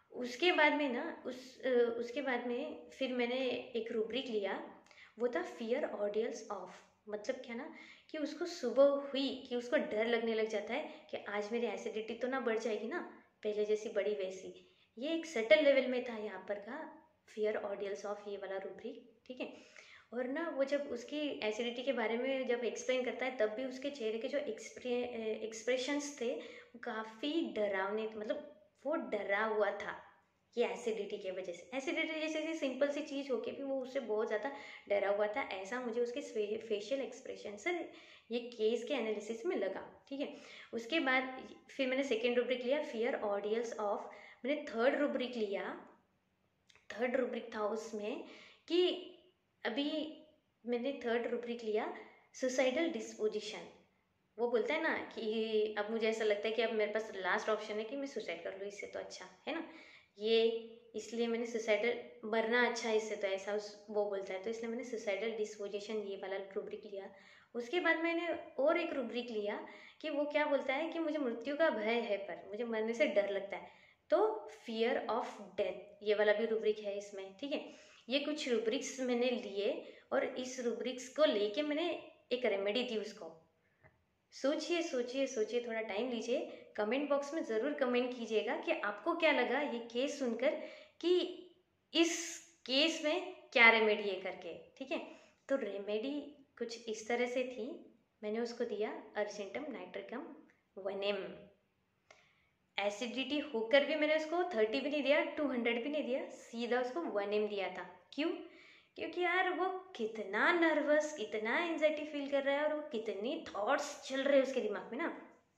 उसके बाद में ना उसके बाद में फिर मैंने एक रूब्रिक लिया, वो था फियर ऑडियंस ऑफ। मतलब क्या ना कि उसको सुबह हुई कि उसको डर लगने लग जाता है कि आज मेरी एसिडिटी तो ना बढ़ जाएगी ना, पहले जैसी बड़ी वैसी। ये एक सटल लेवल में था यहाँ पर का फियर ऑडियंस ऑफ, ये वाला रूब्रिक, ठीक है। और ना वो जब उसकी एसिडिटी के बारे में जब एक्सप्लेन करता है तब भी उसके चेहरे के जो एक्सप्रेशंस थे वो काफ़ी डरावने थे। मतलब वो डरा हुआ था ये एसिडिटी की वजह से। एसिडिटी जैसे सिंपल सी चीज़ होके भी वो उससे बहुत ज़्यादा डरा हुआ था, ऐसा मुझे उसके फेशियल एक्सप्रेशन से ये केस के एनालिसिस में लगा, ठीक है। उसके बाद फिर मैंने सेकेंड रूब्रिक लिया फियर ऑडियंस ऑफ। मैंने थर्ड रूब्रिक लिया, थर्ड रूब्रिक था उसमें कि अभी मैंने थर्ड रूब्रिक लिया सुसाइडल डिस्पोजिशन। वो बोलता है ना कि अब मुझे ऐसा लगता है कि अब मेरे पास लास्ट ऑप्शन है कि मैं सुसाइड कर लूँ, इससे तो अच्छा है ना ये, इसलिए मैंने सुसाइडल, मरना अच्छा इससे तो, ऐसा वो बोलता है, तो इसलिए मैंने सुसाइडल डिस्पोजिशन ये वाला रूब्रिक लिया। उसके बाद मैंने और एक रूब्रिक लिया कि वो क्या बोलता है कि मुझे मृत्यु का भय है पर मुझे मरने से डर लगता है, तो फियर ऑफ डेथ, ये वाला भी रूब्रिक है इसमें, ठीक है। ये कुछ रूब्रिक्स मैंने लिए और इस रूब्रिक्स को लेके मैंने एक रेमेडी दी उसको। सोचिए सोचिए सोचिए, थोड़ा टाइम लीजिए, कमेंट बॉक्स में ज़रूर कमेंट कीजिएगा कि आपको क्या लगा ये केस सुनकर, कि इस केस में क्या रेमेडी है करके, ठीक है। तो रेमेडी कुछ इस तरह से थी, मैंने उसको दिया अर्जेंटम नाइट्रिकम 1 ml। एसिडिटी होकर भी मैंने उसको 30 भी नहीं दिया, 200 भी नहीं दिया, सीधा उसको 1 ml दिया था। क्यों? क्योंकि यार वो कितना नर्वस, कितना एंजाइटी फील कर रहा है और वो कितनी थॉट्स चल रहे हैं उसके दिमाग में ना,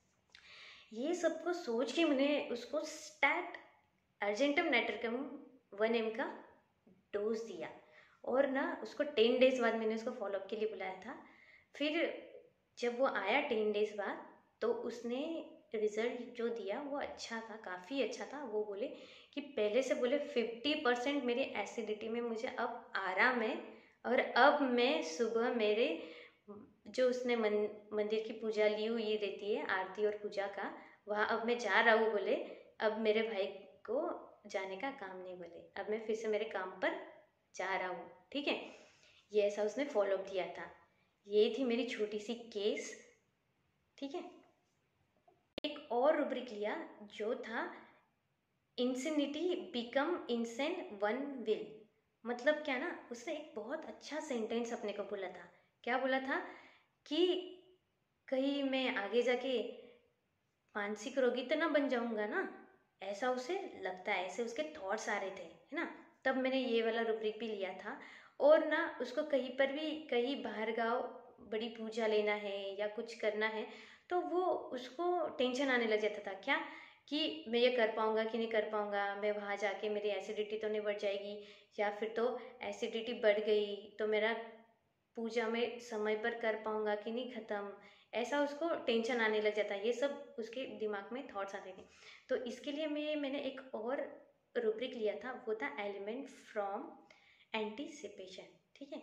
ये सबको सोच के मैंने उसको स्टैट अर्जेंटम नाइट्रिकम 1 ml का डोज दिया। और ना उसको 10 डेज बाद मैंने उसको फॉलोअप के लिए बुलाया था। फिर जब वो आया 10 डेज बाद तो उसने रिज़ल्ट जो दिया वो अच्छा था, काफ़ी अच्छा था। वो बोले कि पहले से बोले 50% मेरी एसिडिटी में मुझे अब आराम है, और अब मैं सुबह मेरे जो उसने मंदिर की पूजा ली हुई रहती है, आरती और पूजा का, वहाँ अब मैं जा रहा हूँ बोले। अब मेरे भाई को जाने का काम नहीं बोले, अब मैं फिर से मेरे काम पर जा रहा हूँ, ठीक है। ये ऐसा उसने फॉलोअप दिया था। ये थी मेरी छोटी सी केस, ठीक है। एक और रूब्रिक लिया जो था इंसेनिटी बिकम इंसेन 1 विल। मतलब क्या ना, उसने एक बहुत अच्छा सेंटेंस अपने को बोला था। क्या बोला था कि कहीं मैं आगे जाके मानसिक रोगी तो ना बन जाऊंगा ना, ऐसा उसे लगता है, ऐसे उसके थॉट्स आ रहे थे, है ना। तब मैंने ये वाला रूब्रिक भी लिया था। और ना उसको कहीं पर भी, कहीं बाहर गाँव बड़ी पूजा लेना है या कुछ करना है तो वो उसको टेंशन आने लग जाता था। क्या कि मैं ये कर पाऊँगा कि नहीं कर पाऊँगा, मैं वहाँ जाके मेरी एसिडिटी तो नहीं बढ़ जाएगी, या फिर तो एसिडिटी बढ़ गई तो मेरा पूजा में समय पर कर पाऊँगा कि नहीं ख़त्म, ऐसा उसको टेंशन आने लग जाता है। ये सब उसके दिमाग में थॉट्स आते थे। तो इसके लिए मैंने एक और रूब्रिक लिया था, वो था एलिमेंट फ्रॉम एंटीसिपेशन, ठीक है।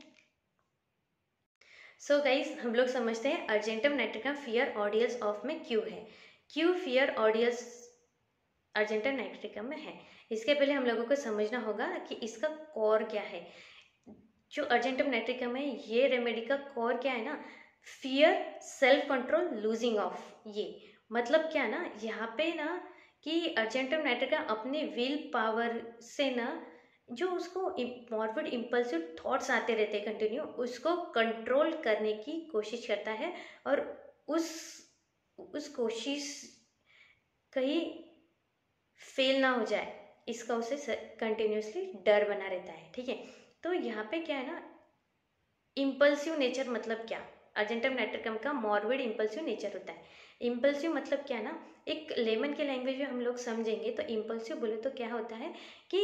सो गाइज, हम लोग समझते हैं argentum nitricum fear audience of में क्यों है, क्यों फियर ऑडियंस अर्जेंटम नाइट्रिकम में है। इसके पहले हम लोगों को समझना होगा कि इसका कोर क्या है। जो अर्जेंटम नाइट्रिकम है, ये रेमेडी का कोर क्या है ना, fear, self control, losing of. ये मतलब क्या ना, यहाँ पे ना कि अर्जेंटम नाइट्रिकम अपने विल पावर से ना जो उसको मॉर्बिड इम्पल्सिव थॉट्स आते रहते हैं कंटिन्यू, उसको कंट्रोल करने की कोशिश करता है। और उस कोशिश कहीं फेल ना हो जाए, इसका उसे कंटिन्यूसली डर बना रहता है, ठीक है। तो यहाँ पे क्या है ना, इम्पल्सिव नेचर मतलब क्या, अर्जेंटम नाइट्रिकम का मॉर्बिड इम्पल्सिव नेचर होता है। इम्पल्सिव मतलब क्या ना, एक लेमन के लैंग्वेज में हम लोग समझेंगे तो इम्पल्सिव बोले तो क्या होता है कि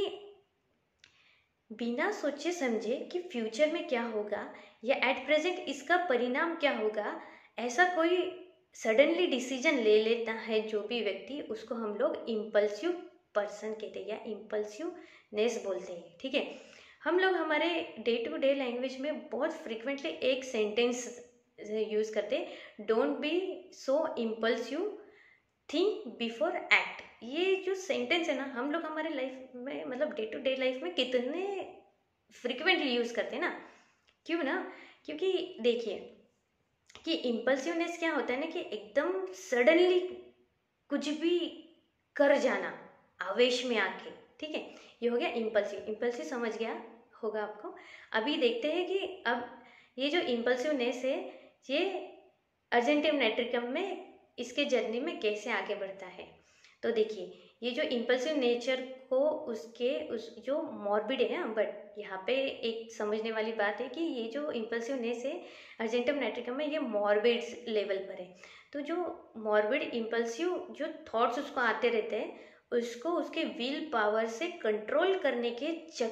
बिना सोचे समझे कि फ्यूचर में क्या होगा या एट प्रेजेंट इसका परिणाम क्या होगा, ऐसा कोई सडनली डिसीजन ले लेता है जो भी व्यक्ति, उसको हम लोग इम्पल्सिव पर्सन कहते हैं या इम्पल्सिवनेस बोलते हैं, ठीक है। हम लोग हमारे डे टू डे लैंग्वेज में बहुत फ्रिक्वेंटली एक सेंटेंस यूज़ करते हैं, don't be so impulsive, think before act. ये जो सेंटेंस है ना, हम लोग हमारे लाइफ में मतलब डे टू डे लाइफ में कितने फ्रिक्वेंटली यूज करते हैं ना। क्यों ना, क्योंकि देखिए कि इम्पल्सिवनेस क्या होता है ना, कि एकदम सडनली कुछ भी कर जाना आवेश में आके, ठीक है, ये हो गया इम्पल्सिव। इम्पल्सिव समझ गया होगा आपको। अभी देखते हैं कि अब ये जो इम्पल्सिवनेस है ये अर्जेंटिव नाइट्रिकम में इसके जर्नी में कैसे आगे बढ़ता है। तो देखिए ये जो इम्पल्सिव नेचर को उस जो मॉर्बिड है ना, बट यहाँ पे एक समझने वाली बात है कि ये जो इम्पल्सिवनेस है अर्जेंटिव नाइट्रिकम में, ये मॉर्बिड लेवल पर है। तो जो मॉर्बिड इम्पल्सिव जो थॉट्स उसको आते रहते हैं, उसको उसके विल पावर से कंट्रोल करने के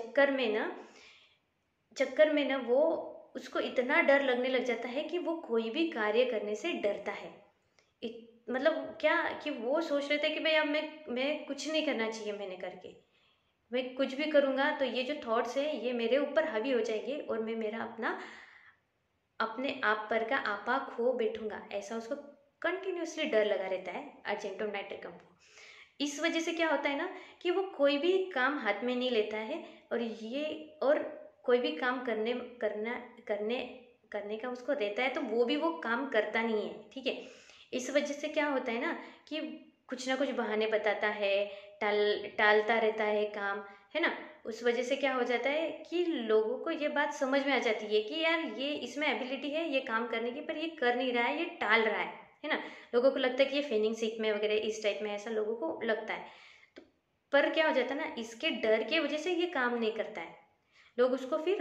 चक्कर में ना वो उसको इतना डर लगने लग जाता है कि वो कोई भी कार्य करने से डरता है। मतलब क्या कि वो सोच रहे थे कि भाई अब मैं कुछ नहीं करना चाहिए, मैंने करके मैं कुछ भी करूँगा तो ये जो थॉट्स है ये मेरे ऊपर हावी हो जाएंगे और मैं मेरा अपने आप पर का आपा खो बैठूंगा, ऐसा उसको कंटिन्यूसली डर लगा रहता है अर्जेंटम नाइट्रिकम को। इस वजह से क्या होता है ना कि वो कोई भी काम हाथ में नहीं लेता है, और कोई भी काम करने का उसको रहता है तो वो काम करता नहीं है, ठीक है। इस वजह से क्या होता है ना कि कुछ ना कुछ बहाने बताता है, टालता रहता है काम, है ना। उस वजह से क्या हो जाता है कि लोगों को ये बात समझ में आ जाती है कि यार ये इसमें एबिलिटी है ये काम करने की, पर ये कर नहीं रहा है, ये टाल रहा है ना। लोगों को लगता है कि ये फेनिंग सीख में वगैरह इस टाइप में, ऐसा लोगों को लगता है। तो पर क्या हो जाता है ना, इसके डर के वजह से ये काम नहीं करता है। लोग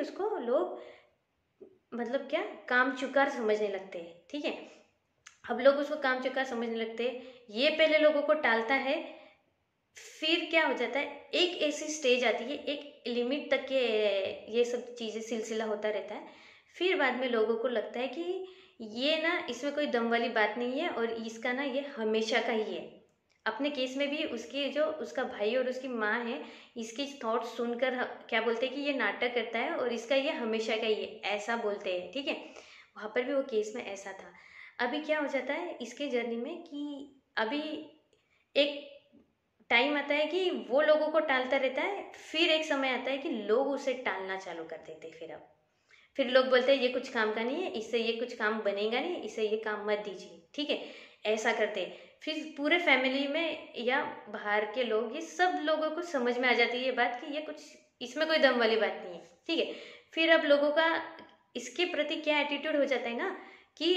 मतलब क्या काम चुकार समझने लगते हैं, ठीक है। अब लोग उसको काम चुकार समझने लगते हैं, ये पहले लोगों को टालता है। फिर क्या हो जाता है, एक ऐसी स्टेज आती है, एक लिमिट तक के ये सब चीज़ें सिलसिला होता रहता है। फिर बाद में लोगों को लगता है कि ये ना इसमें कोई दम वाली बात नहीं है और इसका ना ये हमेशा का ही है। अपने केस में भी उसके जो उसका भाई और उसकी माँ है, इसके थॉट्स सुनकर क्या बोलते हैं कि ये नाटक करता है और इसका ये हमेशा का ही है, ऐसा बोलते हैं, ठीक है। वहाँ पर भी वो केस में ऐसा था। अभी क्या हो जाता है इसके जर्नी में कि अभी एक टाइम आता है कि वो लोगों को टालता रहता है, फिर एक समय आता है कि लोग उसे टालना चालू कर देते हैं। फिर लोग बोलते हैं ये कुछ काम का नहीं है, इससे ये कुछ काम बनेगा नहीं, इसे ये काम मत दीजिए, ठीक है, ऐसा करते हैं। फिर पूरे फैमिली में या बाहर के लोग, ये सब लोगों को समझ में आ जाती है ये बात कि ये कुछ इसमें कोई दम वाली बात नहीं है, ठीक है। फिर अब लोगों का इसके प्रति क्या एटीट्यूड हो जाता है ना कि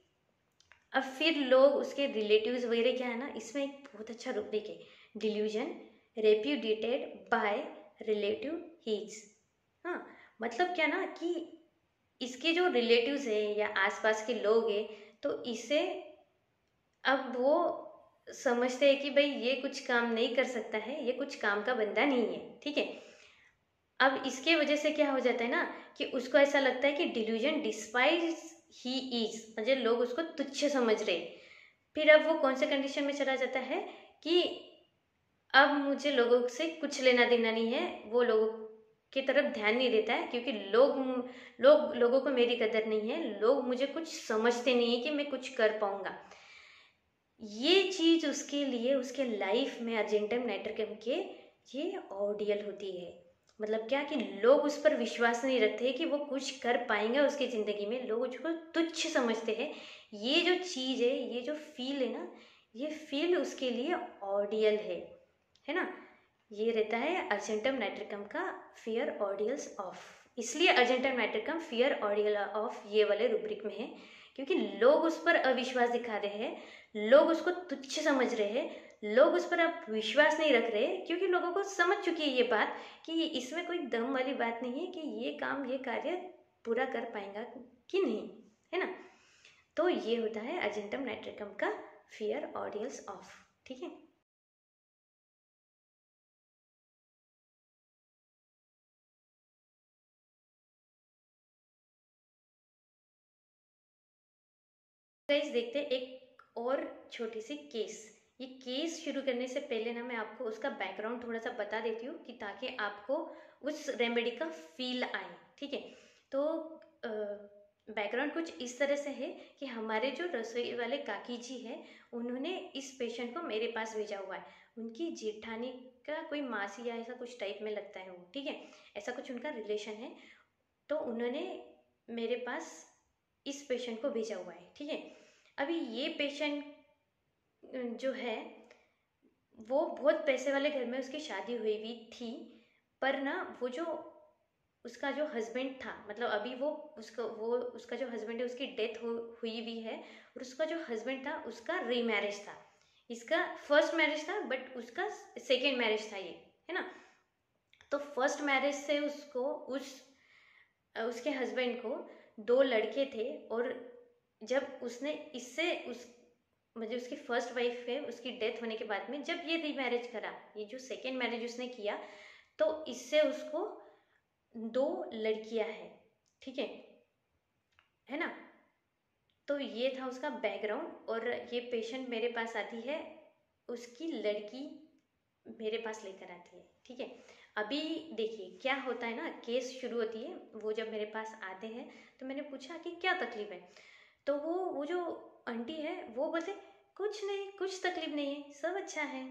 अब फिर लोग उसके रिलेटिव्स वगैरह क्या है ना, इसमें एक बहुत अच्छा रूब्रिक है, delusion repudiated by relatives. हाँ, मतलब क्या ना कि इसके जो रिलेटिव्स है या आसपास के लोग हैं, तो इसे अब वो समझते हैं कि भाई ये कुछ काम नहीं कर सकता है, ये कुछ काम का बंदा नहीं है, ठीक है। अब इसके वजह से क्या हो जाता है ना कि उसको ऐसा लगता है कि डिल्यूजन डिस्पाइज ही इज, मतलब लोग उसको तुच्छ समझ रहे। फिर अब वो कौन से कंडीशन में चला जाता है कि अब मुझे लोगों से कुछ लेना देना नहीं है, वो लोगों की तरफ ध्यान नहीं देता है, क्योंकि लोगों को मेरी कदर नहीं है, लोग मुझे कुछ समझते नहीं है कि मैं कुछ कर पाऊंगा। ये चीज उसके लिए उसके लाइफ में अर्जेंटम नाइट्रिकम के ये ऑर्डियल होती है। मतलब क्या कि लोग उस पर विश्वास नहीं रखते कि वो कुछ कर पाएंगे उसकी ज़िंदगी में, लोग उसको तुच्छ समझते हैं। ये जो चीज़ है, ये जो फील है ना, ये फील उसके लिए ऑर्डियल है ना। ये रहता है अर्जेंटम नाइट्रिकम का फियर ऑर्डियल्स ऑफ। इसलिए argentum nitricum fear ordeal of ये वाले रूब्रिक में है, क्योंकि लोग उस पर अविश्वास दिखा रहे हैं, लोग उसको तुच्छ समझ रहे हैं, लोग उस पर अब विश्वास नहीं रख रहे, क्योंकि लोगों को समझ चुकी है ये बात कि इसमें कोई दम वाली बात नहीं है कि ये कार्य पूरा कर पाएगा कि नहीं, है ना। तो ये होता है अर्जेंटम नाइट्रिकम का फियर ऑर्डियल्स ऑफ, ठीक है। गाइस देखते हैं एक और छोटी सी केस। ये केस शुरू करने से पहले ना मैं आपको उसका बैकग्राउंड थोड़ा सा बता देती हूँ कि ताकि आपको उस रेमेडी का फील आए, ठीक है। तो बैकग्राउंड कुछ इस तरह से है कि हमारे जो रसोई वाले काकी जी हैं, उन्होंने इस पेशेंट को मेरे पास भेजा हुआ है। उनकी जेठानी का कोई मासी या ऐसा कुछ टाइप में लगता है वो, ठीक है, ऐसा कुछ उनका रिलेशन है। तो उन्होंने मेरे पास इस पेशेंट को भेजा हुआ है, ठीक है। अभी ये पेशेंट जो है वो बहुत पैसे वाले घर में उसकी शादी हुई हुई थी, पर ना वो जो उसका जो हस्बैंड था, मतलब अभी वो उसका जो हस्बैंड है उसकी डेथ हुई हुई है, और उसका जो हस्बैंड था उसका रीमैरिज था। इसका फर्स्ट मैरिज था बट उसका सेकेंड मैरिज था ये, है ना। तो फर्स्ट मैरिज से उसके हस्बैंड को दो लड़के थे, और जब उसने इससे उस मतलब उसकी फर्स्ट वाइफ है उसकी डेथ होने के बाद में जब ये रीमैरिज करा, ये जो सेकेंड मैरिज उसने किया, तो इससे उसको दो लड़कियां हैं, ठीक है ना। तो ये था उसका बैकग्राउंड। और ये पेशेंट मेरे पास आती है, उसकी लड़की मेरे पास लेकर आती है, ठीक है। अभी देखिए क्या होता है ना, केस शुरू होती है, वो जब मेरे पास आते हैं तो मैंने पूछा कि क्या तकलीफ है, तो वो जो आंटी है वो बोलते कुछ नहीं, कुछ तकलीफ नहीं है, सब अच्छा है।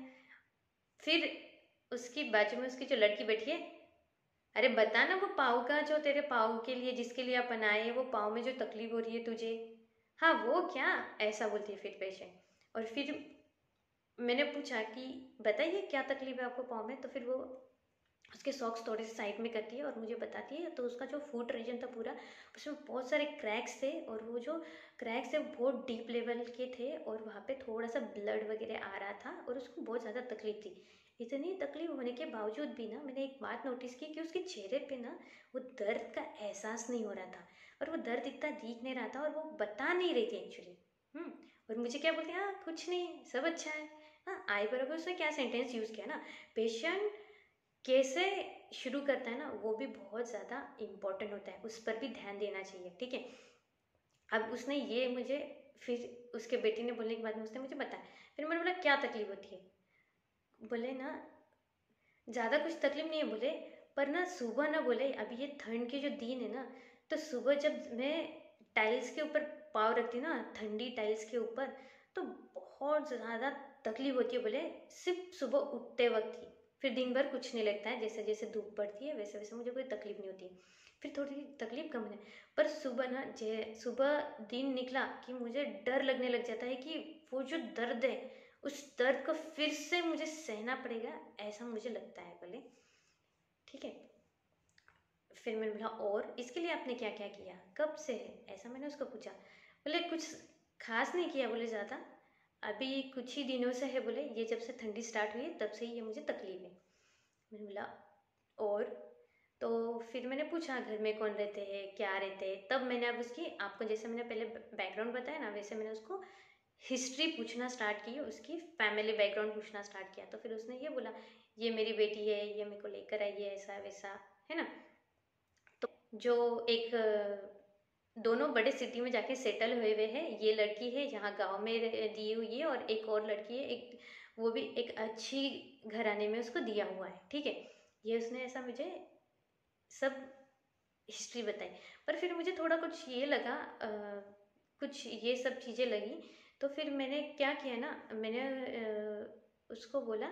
फिर उसकी बाजू में उसकी जो लड़की बैठी है, अरे बता ना वो पाँव का, जो तेरे पाँव के लिए जिसके लिए आप बनाए वो पाँव में जो तकलीफ हो रही है तुझे, हाँ वो क्या, ऐसा बोलती है फिर पेशेंट। और फिर मैंने पूछा कि बताइए क्या तकलीफ है आपको पाँव में, तो फिर वो उसके सॉक्स थोड़े से साइड में करती है और मुझे बताती है। तो उसका जो फुट रीजन था पूरा, उसमें बहुत सारे क्रैक्स थे, और वो जो क्रैक्स थे वो बहुत डीप लेवल के थे, और वहाँ पे थोड़ा सा ब्लड वगैरह आ रहा था, और उसको बहुत ज़्यादा तकलीफ थी। इतनी तकलीफ होने के बावजूद भी ना मैंने एक बात नोटिस की कि उसके चेहरे पे ना वो दर्द का एहसास नहीं हो रहा था, और वो दर्द इतना दिख नहीं रहा था, और वो बता नहीं रही थी एक्चुअली। और मुझे क्या बोलते हैं, हाँ कुछ नहीं, सब अच्छा है। हाँ आई बराबर उसने क्या सेंटेंस यूज़ किया ना, पेशेंट कैसे शुरू करता है ना, वो भी बहुत ज़्यादा इम्पोर्टेंट होता है, उस पर भी ध्यान देना चाहिए, ठीक है। अब उसने ये मुझे, फिर उसके बेटी ने बोलने के बाद में उसने मुझे बताया। फिर मैंने बोला क्या तकलीफ होती है, बोले ना ज़्यादा कुछ तकलीफ नहीं है बोले, पर ना सुबह ना बोले अभी ये ठंड के जो दिन है ना, तो सुबह जब मैं टाइल्स के ऊपर पाँव रखती ना, ठंडी टाइल्स के ऊपर, तो बहुत ज़्यादा तकलीफ होती है बोले, सिर्फ सुबह उठते वक्त ही। फिर दिन भर कुछ नहीं लगता है, जैसे जैसे धूप पड़ती है वैसे वैसे मुझे कोई तकलीफ नहीं होती। फिर थोड़ी तकलीफ कम है, पर सुबह ना सुबह दिन निकला कि मुझे डर लगने लग जाता है कि वो जो दर्द है उस दर्द को फिर से मुझे सहना पड़ेगा, ऐसा मुझे लगता है बोले, ठीक है। फिर मैंने बोला और इसके लिए आपने क्या क्या किया, कब से है, ऐसा मैंने उसको पूछा। बोले कुछ खास नहीं किया बोले ज़्यादा, अभी कुछ ही दिनों से है बोले, ये जब से ठंडी स्टार्ट हुई है तब से ही ये मुझे तकलीफ है। मैंने बोला और, तो फिर मैंने पूछा घर में कौन रहते हैं क्या रहते हैं, तब मैंने अब उसकी आपको जैसे मैंने पहले बैकग्राउंड बताया ना, वैसे मैंने उसको हिस्ट्री पूछना स्टार्ट की, उसकी फैमिली बैकग्राउंड पूछना स्टार्ट किया। तो फिर उसने ये बोला ये मेरी बेटी है, ये मेरे को लेकर आई है, ऐसा वैसा, है ना। तो जो एक दोनों बड़े सिटी में जाके सेटल हुए हुए हैं, ये लड़की है यहाँ गांव में दी हुई है, और एक और लड़की है, एक वो भी एक अच्छी घराने में उसको दिया हुआ है, ठीक है। ये उसने ऐसा मुझे सब हिस्ट्री बताई। पर फिर मुझे थोड़ा कुछ ये लगा, कुछ ये सब चीज़ें लगी। तो फिर मैंने क्या किया ना, मैंने उसको बोला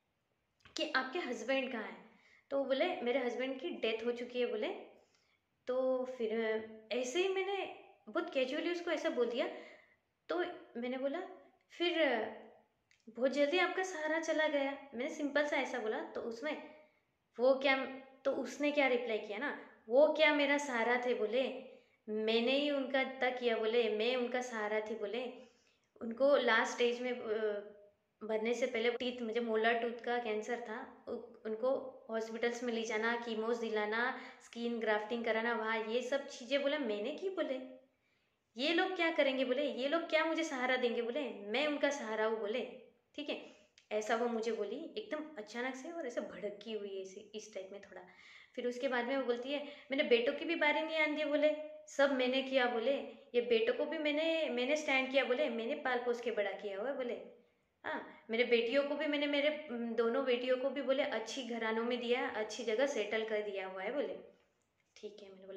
कि आपके हस्बैंड कहाँ हैं, तो वो बोले मेरे हस्बैंड की डेथ हो चुकी है बोले। तो फिर ऐसे ही मैंने बहुत कैजुअली उसको ऐसा बोल दिया। तो मैंने बोला फिर बहुत जल्दी आपका सहारा चला गया, मैंने सिंपल सा ऐसा बोला। तो उसमें वो क्या, तो उसने क्या रिप्लाई किया ना, वो क्या मेरा सहारा थे बोले, मैंने ही उनका इतना किया बोले, मैं उनका सहारा थी बोले। उनको लास्ट स्टेज में मरने से पहले टीथ, मुझे मोलर टूथ का कैंसर था, उनको हॉस्पिटल्स में ले जाना, कीमोस दिलाना, स्किन ग्राफ्टिंग कराना, वहाँ ये सब चीज़ें बोला मैंने की बोले। ये लोग क्या करेंगे बोले, ये लोग क्या मुझे सहारा देंगे बोले, मैं उनका सहारा हूँ बोले, ठीक है। ऐसा वो मुझे बोली एकदम अचानक से, और ऐसे भड़की हुई ऐसे इस टाइप में थोड़ा। फिर उसके बाद में वो बोलती है मैंने बेटों की भी बारी नहीं आन दी बोले, सब मैंने किया बोले, ये बेटों को भी मैंने स्टैंड किया बोले, मैंने पाल पोस के बड़ा किया हुआ है बोले। हाँ मेरे बेटियों को भी मैंने, मेरे दोनों बेटियों को भी बोले अच्छी घरानों में दिया, अच्छी जगह सेटल कर दिया हुआ है बोले, ठीक है। मैंने बोला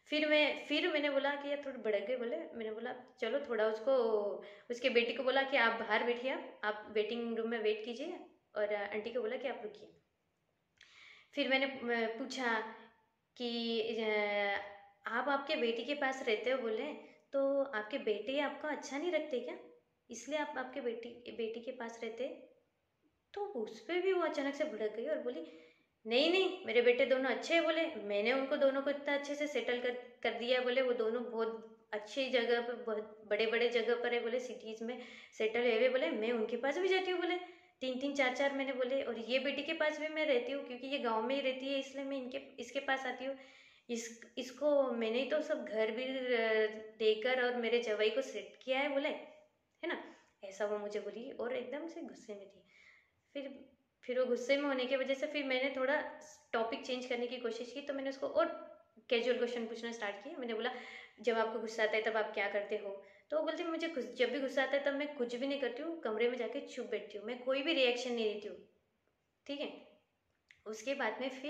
फिर मैंने बोला कि यार थोड़ा भड़क गए बोले। मैंने बोला चलो थोड़ा उसको, उसके बेटी को बोला कि आप बाहर बैठिए, आप वेटिंग रूम में वेट कीजिए, और आंटी को बोला कि आप रुकिए। फिर मैंने पूछा कि आप आपके बेटी के पास रहते हो बोले, तो आपके बेटे आपका अच्छा नहीं रखते क्या, इसलिए आप आपके बेटी के पास रहते? तो उस पर भी वो अचानक से भड़क गई और बोली नहीं नहीं, मेरे बेटे दोनों अच्छे हैं बोले, मैंने उनको दोनों को इतना अच्छे से सेटल कर दिया है बोले, वो दोनों बहुत अच्छी जगह पर, बहुत बड़े बड़े जगह पर है बोले, सिटीज़ में सेटल है वे बोले, मैं उनके पास भी जाती हूँ बोले, 3 3 4 4 मैंने बोले, और ये बेटी के पास भी मैं रहती हूँ क्योंकि ये गाँव में ही रहती है, इसलिए मैं इसके पास आती हूँ। इसको मैंने ही तो सब घर भी देकर और मेरे जवाई को सेट किया है बोले, है ना। ऐसा वो मुझे बोली और एकदम से गुस्से में थी। फिर फिर वो गुस्से में होने की वजह से फिर मैंने थोड़ा टॉपिक चेंज करने की कोशिश की, तो मैंने उसको और कैजुअल क्वेश्चन पूछना स्टार्ट किया। मैंने बोला जब आपको गुस्सा आता है तब आप क्या करते हो? तो वो बोलती मुझे जब भी गुस्सा आता है तब मैं कुछ भी नहीं करती हूँ, कमरे में जाके चुप बैठती हूँ, मैं कोई भी रिएक्शन नहीं देती हूँ। ठीक है। उसके बाद में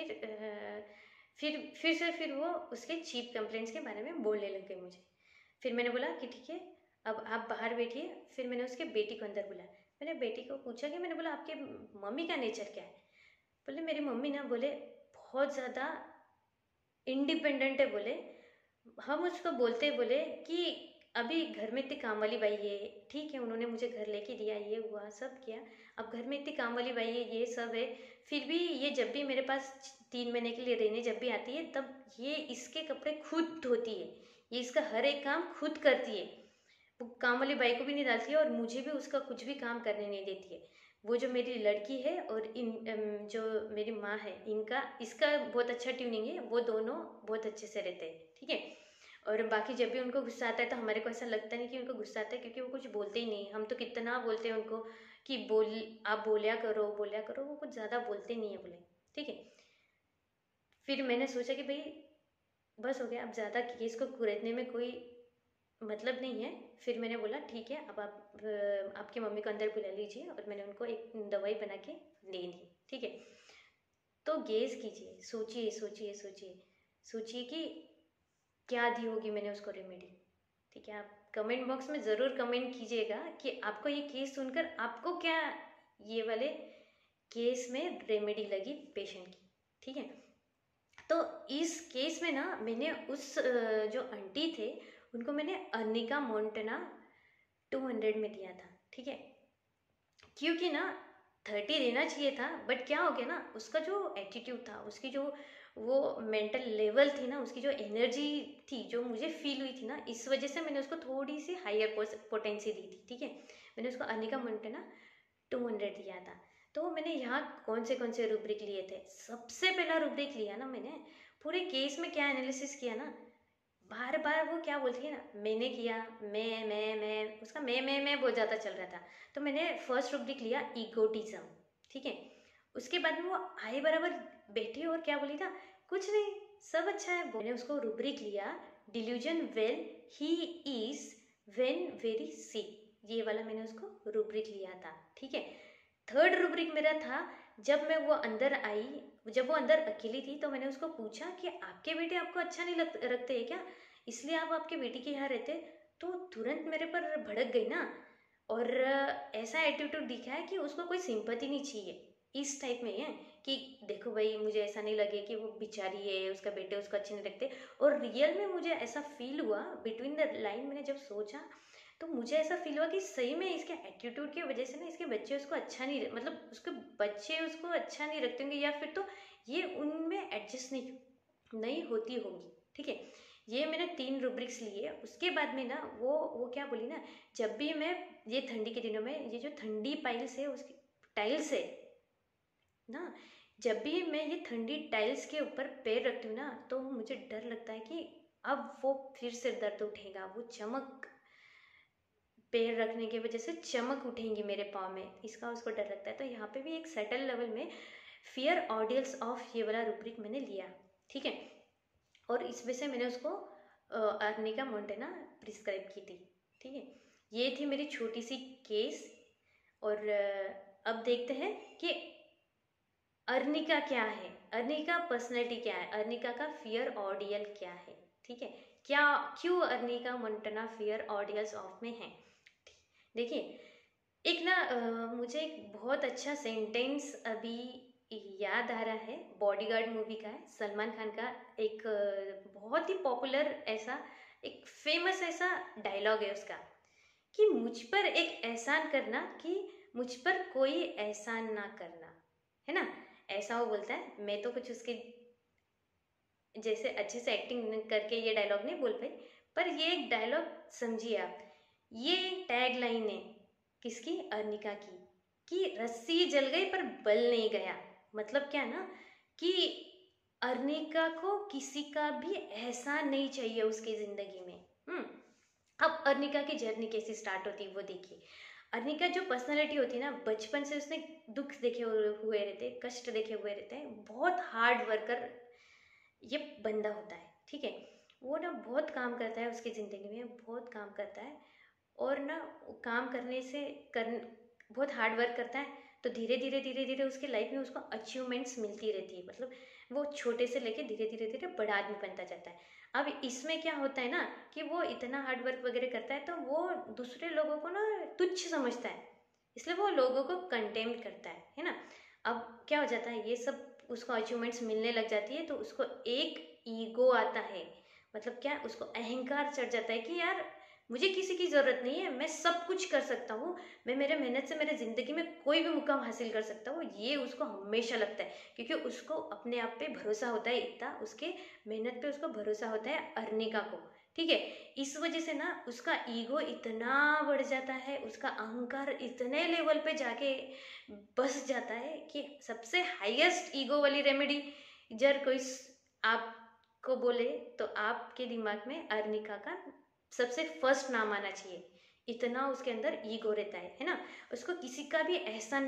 फिर वो उसके चीप कंप्लेंट्स के बारे में बोलने लग गए मुझे। फिर मैंने बोला कि ठीक है, अब आप बाहर बैठिए। फिर मैंने उसके बेटी को अंदर बुलाया। मैंने बेटी को पूछा कि मैंने बोला आपके मम्मी का नेचर क्या है? बोले मेरी मम्मी ना बोले बहुत ज़्यादा इंडिपेंडेंट है बोले, हम उसको बोलते बोले कि अभी घर में इतनी काम वाली बाई है, ठीक है उन्होंने मुझे घर लेके दिया, ये हुआ सब किया, अब घर में इतनी काम वाली बाई है, ये सब है, फिर भी ये जब भी मेरे पास 3 महीने के लिए रहने जब भी आती है तब ये इसके कपड़े खुद धोती है, ये इसका हर एक काम खुद करती है, वो काम वाली बाई को भी नहीं डालती है और मुझे भी उसका कुछ भी काम करने नहीं देती है। वो जो मेरी लड़की है और जो मेरी माँ है, इनका इसका बहुत अच्छा ट्यूनिंग है, वो दोनों बहुत अच्छे से रहते हैं। ठीक है। और बाकी जब भी उनको गुस्सा आता है तो हमारे को ऐसा लगता नहीं कि उनको गुस्सा आता है, क्योंकि वो कुछ बोलते ही नहीं। हम तो कितना बोलते हैं उनको कि आप बोलिया करो, वो कुछ ज़्यादा बोलते नहीं है बोले। ठीक है। फिर मैंने सोचा कि भाई बस हो गया, अब ज़्यादा केस को कुरेदने में कोई मतलब नहीं है। फिर मैंने बोला ठीक है, अब आप आपकी मम्मी को अंदर बुला लीजिए, और मैंने उनको एक दवाई बना के दे दी। ठीक है। तो गेस कीजिए, सोचिए सोचिए सोचिए सोचिए कि क्या दी होगी मैंने उसको रेमेडी। ठीक है, आप कमेंट बॉक्स में ज़रूर कमेंट कीजिएगा कि आपको ये केस सुनकर आपको क्या ये वाले केस में रेमेडी लगी पेशेंट की। ठीक है। तो इस केस में ना मैंने उस जो आंटी थे उनको मैंने अर्निका मोंटेना 200 में दिया था। ठीक है। क्योंकि ना 30 देना चाहिए था, बट क्या हो गया ना, उसका जो एटीट्यूड था, उसकी जो वो मेंटल लेवल थी ना, उसकी जो एनर्जी थी जो मुझे फील हुई थी ना, इस वजह से मैंने उसको थोड़ी सी हायर पोटेंसी दी थी। ठीक है। मैंने उसको अर्निका मोंटेना 200 दिया था। तो मैंने यहाँ कौन से रूब्रिक लिए थे? सबसे पहला रूब्रिक लिया ना मैंने, पूरे केस में क्या एनालिसिस किया ना, बार बार वो क्या बोलती है ना, मैंने किया, मैं उसका मैं बहुत ज़्यादा चल रहा था। तो मैंने फर्स्ट रूब्रिक लिया ईगोटिज्म। ठीक है। उसके बाद में वो आए बराबर बैठी और क्या बोली था, कुछ नहीं, सब अच्छा है। मैंने उसको रूब्रिक लिया delusion well he is when very sick, ये वाला मैंने उसको रूब्रिक लिया था। ठीक है। थर्ड रूब्रिक मेरा था, जब मैं वो अंदर आई, जब वो अंदर अकेली थी तो मैंने उसको पूछा कि आपके बेटे आपको अच्छा नहीं रखते हैं क्या, इसलिए आप आपके बेटी के यहाँ रहते? तो तुरंत मेरे पर भड़क गई ना, और ऐसा एटीट्यूड दिखा है कि उसको कोई सिंपैथी नहीं चाहिए, इस टाइप में है कि देखो भाई मुझे ऐसा नहीं लगे कि वो बेचारी है, उसका बेटे उसको अच्छे नहीं लगते। और रियल में मुझे ऐसा फील हुआ, बिटवीन द लाइन मैंने जब सोचा तो मुझे ऐसा फील हुआ कि सही में इसके एटीट्यूड की वजह से ना इसके बच्चे उसको अच्छा नहीं, मतलब उसके बच्चे उसको अच्छा नहीं रखते होंगे, या फिर तो ये उनमें एडजस्ट नहीं होती होगी। ठीक है। ये मैंने 3 रूब्रिक्स लिए। उसके बाद में ना वो क्या बोली ना, जब भी मैं ये ठंडी के दिनों में ये जो ठंडी पाइल्स है उसकी टाइल्स है ना, जब भी मैं ये ठंडी टाइल्स के ऊपर पैर रखती हूँ ना तो मुझे डर लगता है कि अब वो फिर से दर्द उठेगा, वो चमक पैर रखने की वजह से चमक उठेंगी मेरे पाँव में, इसका उसको डर लगता है। तो यहाँ पे भी एक सटल लेवल में फियर ऑडियंस ऑफ ये वाला रूब्रिक मैंने लिया। ठीक है। और इसमें से मैंने उसको अर्निका मोंटेना प्रिस्क्राइब की थी। ठीक है। ये थी मेरी छोटी सी केस। और अब देखते हैं कि अर्निका क्या है, अर्निका पर्सनैलिटी क्या है, अर्निका का फियर ऑडियल क्या है। ठीक है, क्या क्यों arnica montana fear audience of में है। देखिए, एक ना मुझे एक बहुत अच्छा सेंटेंस अभी याद आ रहा है, बॉडीगार्ड मूवी का है, सलमान खान का एक बहुत ही पॉपुलर ऐसा एक फेमस ऐसा डायलॉग है उसका, कि मुझ पर एक एहसान करना कि मुझ पर कोई एहसान ना करना, है ना। ऐसा वो बोलता है, मैं तो कुछ उसके जैसे अच्छे से एक्टिंग करके ये डायलॉग नहीं बोल पाई, पर ये एक डायलॉग समझिए आप, ये टैग लाइन है किसकी, अर्निका की, कि रस्सी जल गई पर बल नहीं गया। मतलब क्या ना, कि अर्निका को किसी का भी एहसान नहीं चाहिए उसकी जिंदगी में। अब अर्निका की जर्नी कैसी स्टार्ट होती है वो देखिए। अर्निका जो पर्सनालिटी होती है ना, बचपन से उसने दुख देखे हुए रहते, कष्ट देखे हुए रहते हैं, बहुत हार्ड वर्कर ये बंदा होता है, ठीक है। वो ना बहुत काम करता है उसकी ज़िंदगी में, बहुत काम करता है, और ना काम करने से बहुत हार्ड वर्क करता है, तो धीरे धीरे धीरे धीरे उसके लाइफ में उसको अचीवमेंट्स मिलती रहती है, मतलब वो छोटे से लेके धीरे धीरे धीरे बड़ा आदमी बनता जाता है। अब इसमें क्या होता है ना, कि वो इतना हार्ड वर्क वगैरह करता है, तो वो दूसरे लोगों को ना तुच्छ समझता है, इसलिए वो लोगों को कंटेम्प्ट करता है ना। अब क्या हो जाता है, ये सब उसको अचीवमेंट्स मिलने लग जाती है, तो उसको एक ईगो आता है, मतलब क्या, उसको अहंकार चढ़ जाता है कि यार मुझे किसी की ज़रूरत नहीं है, मैं सब कुछ कर सकता हूँ, मैं मेरे मेहनत से मेरे ज़िंदगी में कोई भी मुकाम हासिल कर सकता हूँ, ये उसको हमेशा लगता है, क्योंकि उसको अपने आप पे भरोसा होता है, इतना उसके मेहनत पे उसको भरोसा होता है अर्निका को, ठीक है। इस वजह से ना उसका ईगो इतना बढ़ जाता है, उसका अहंकार इतने लेवल पे जाके बस जाता है, कि सबसे हाईएस्ट ईगो वाली रेमेडी जर कोई आपको बोले, तो आपके दिमाग में अर्निका का सबसे फर्स्ट नाम आना चाहिए। इतना उसके अंदर ईगो रहता है ना। उसको किसी का भी एहसान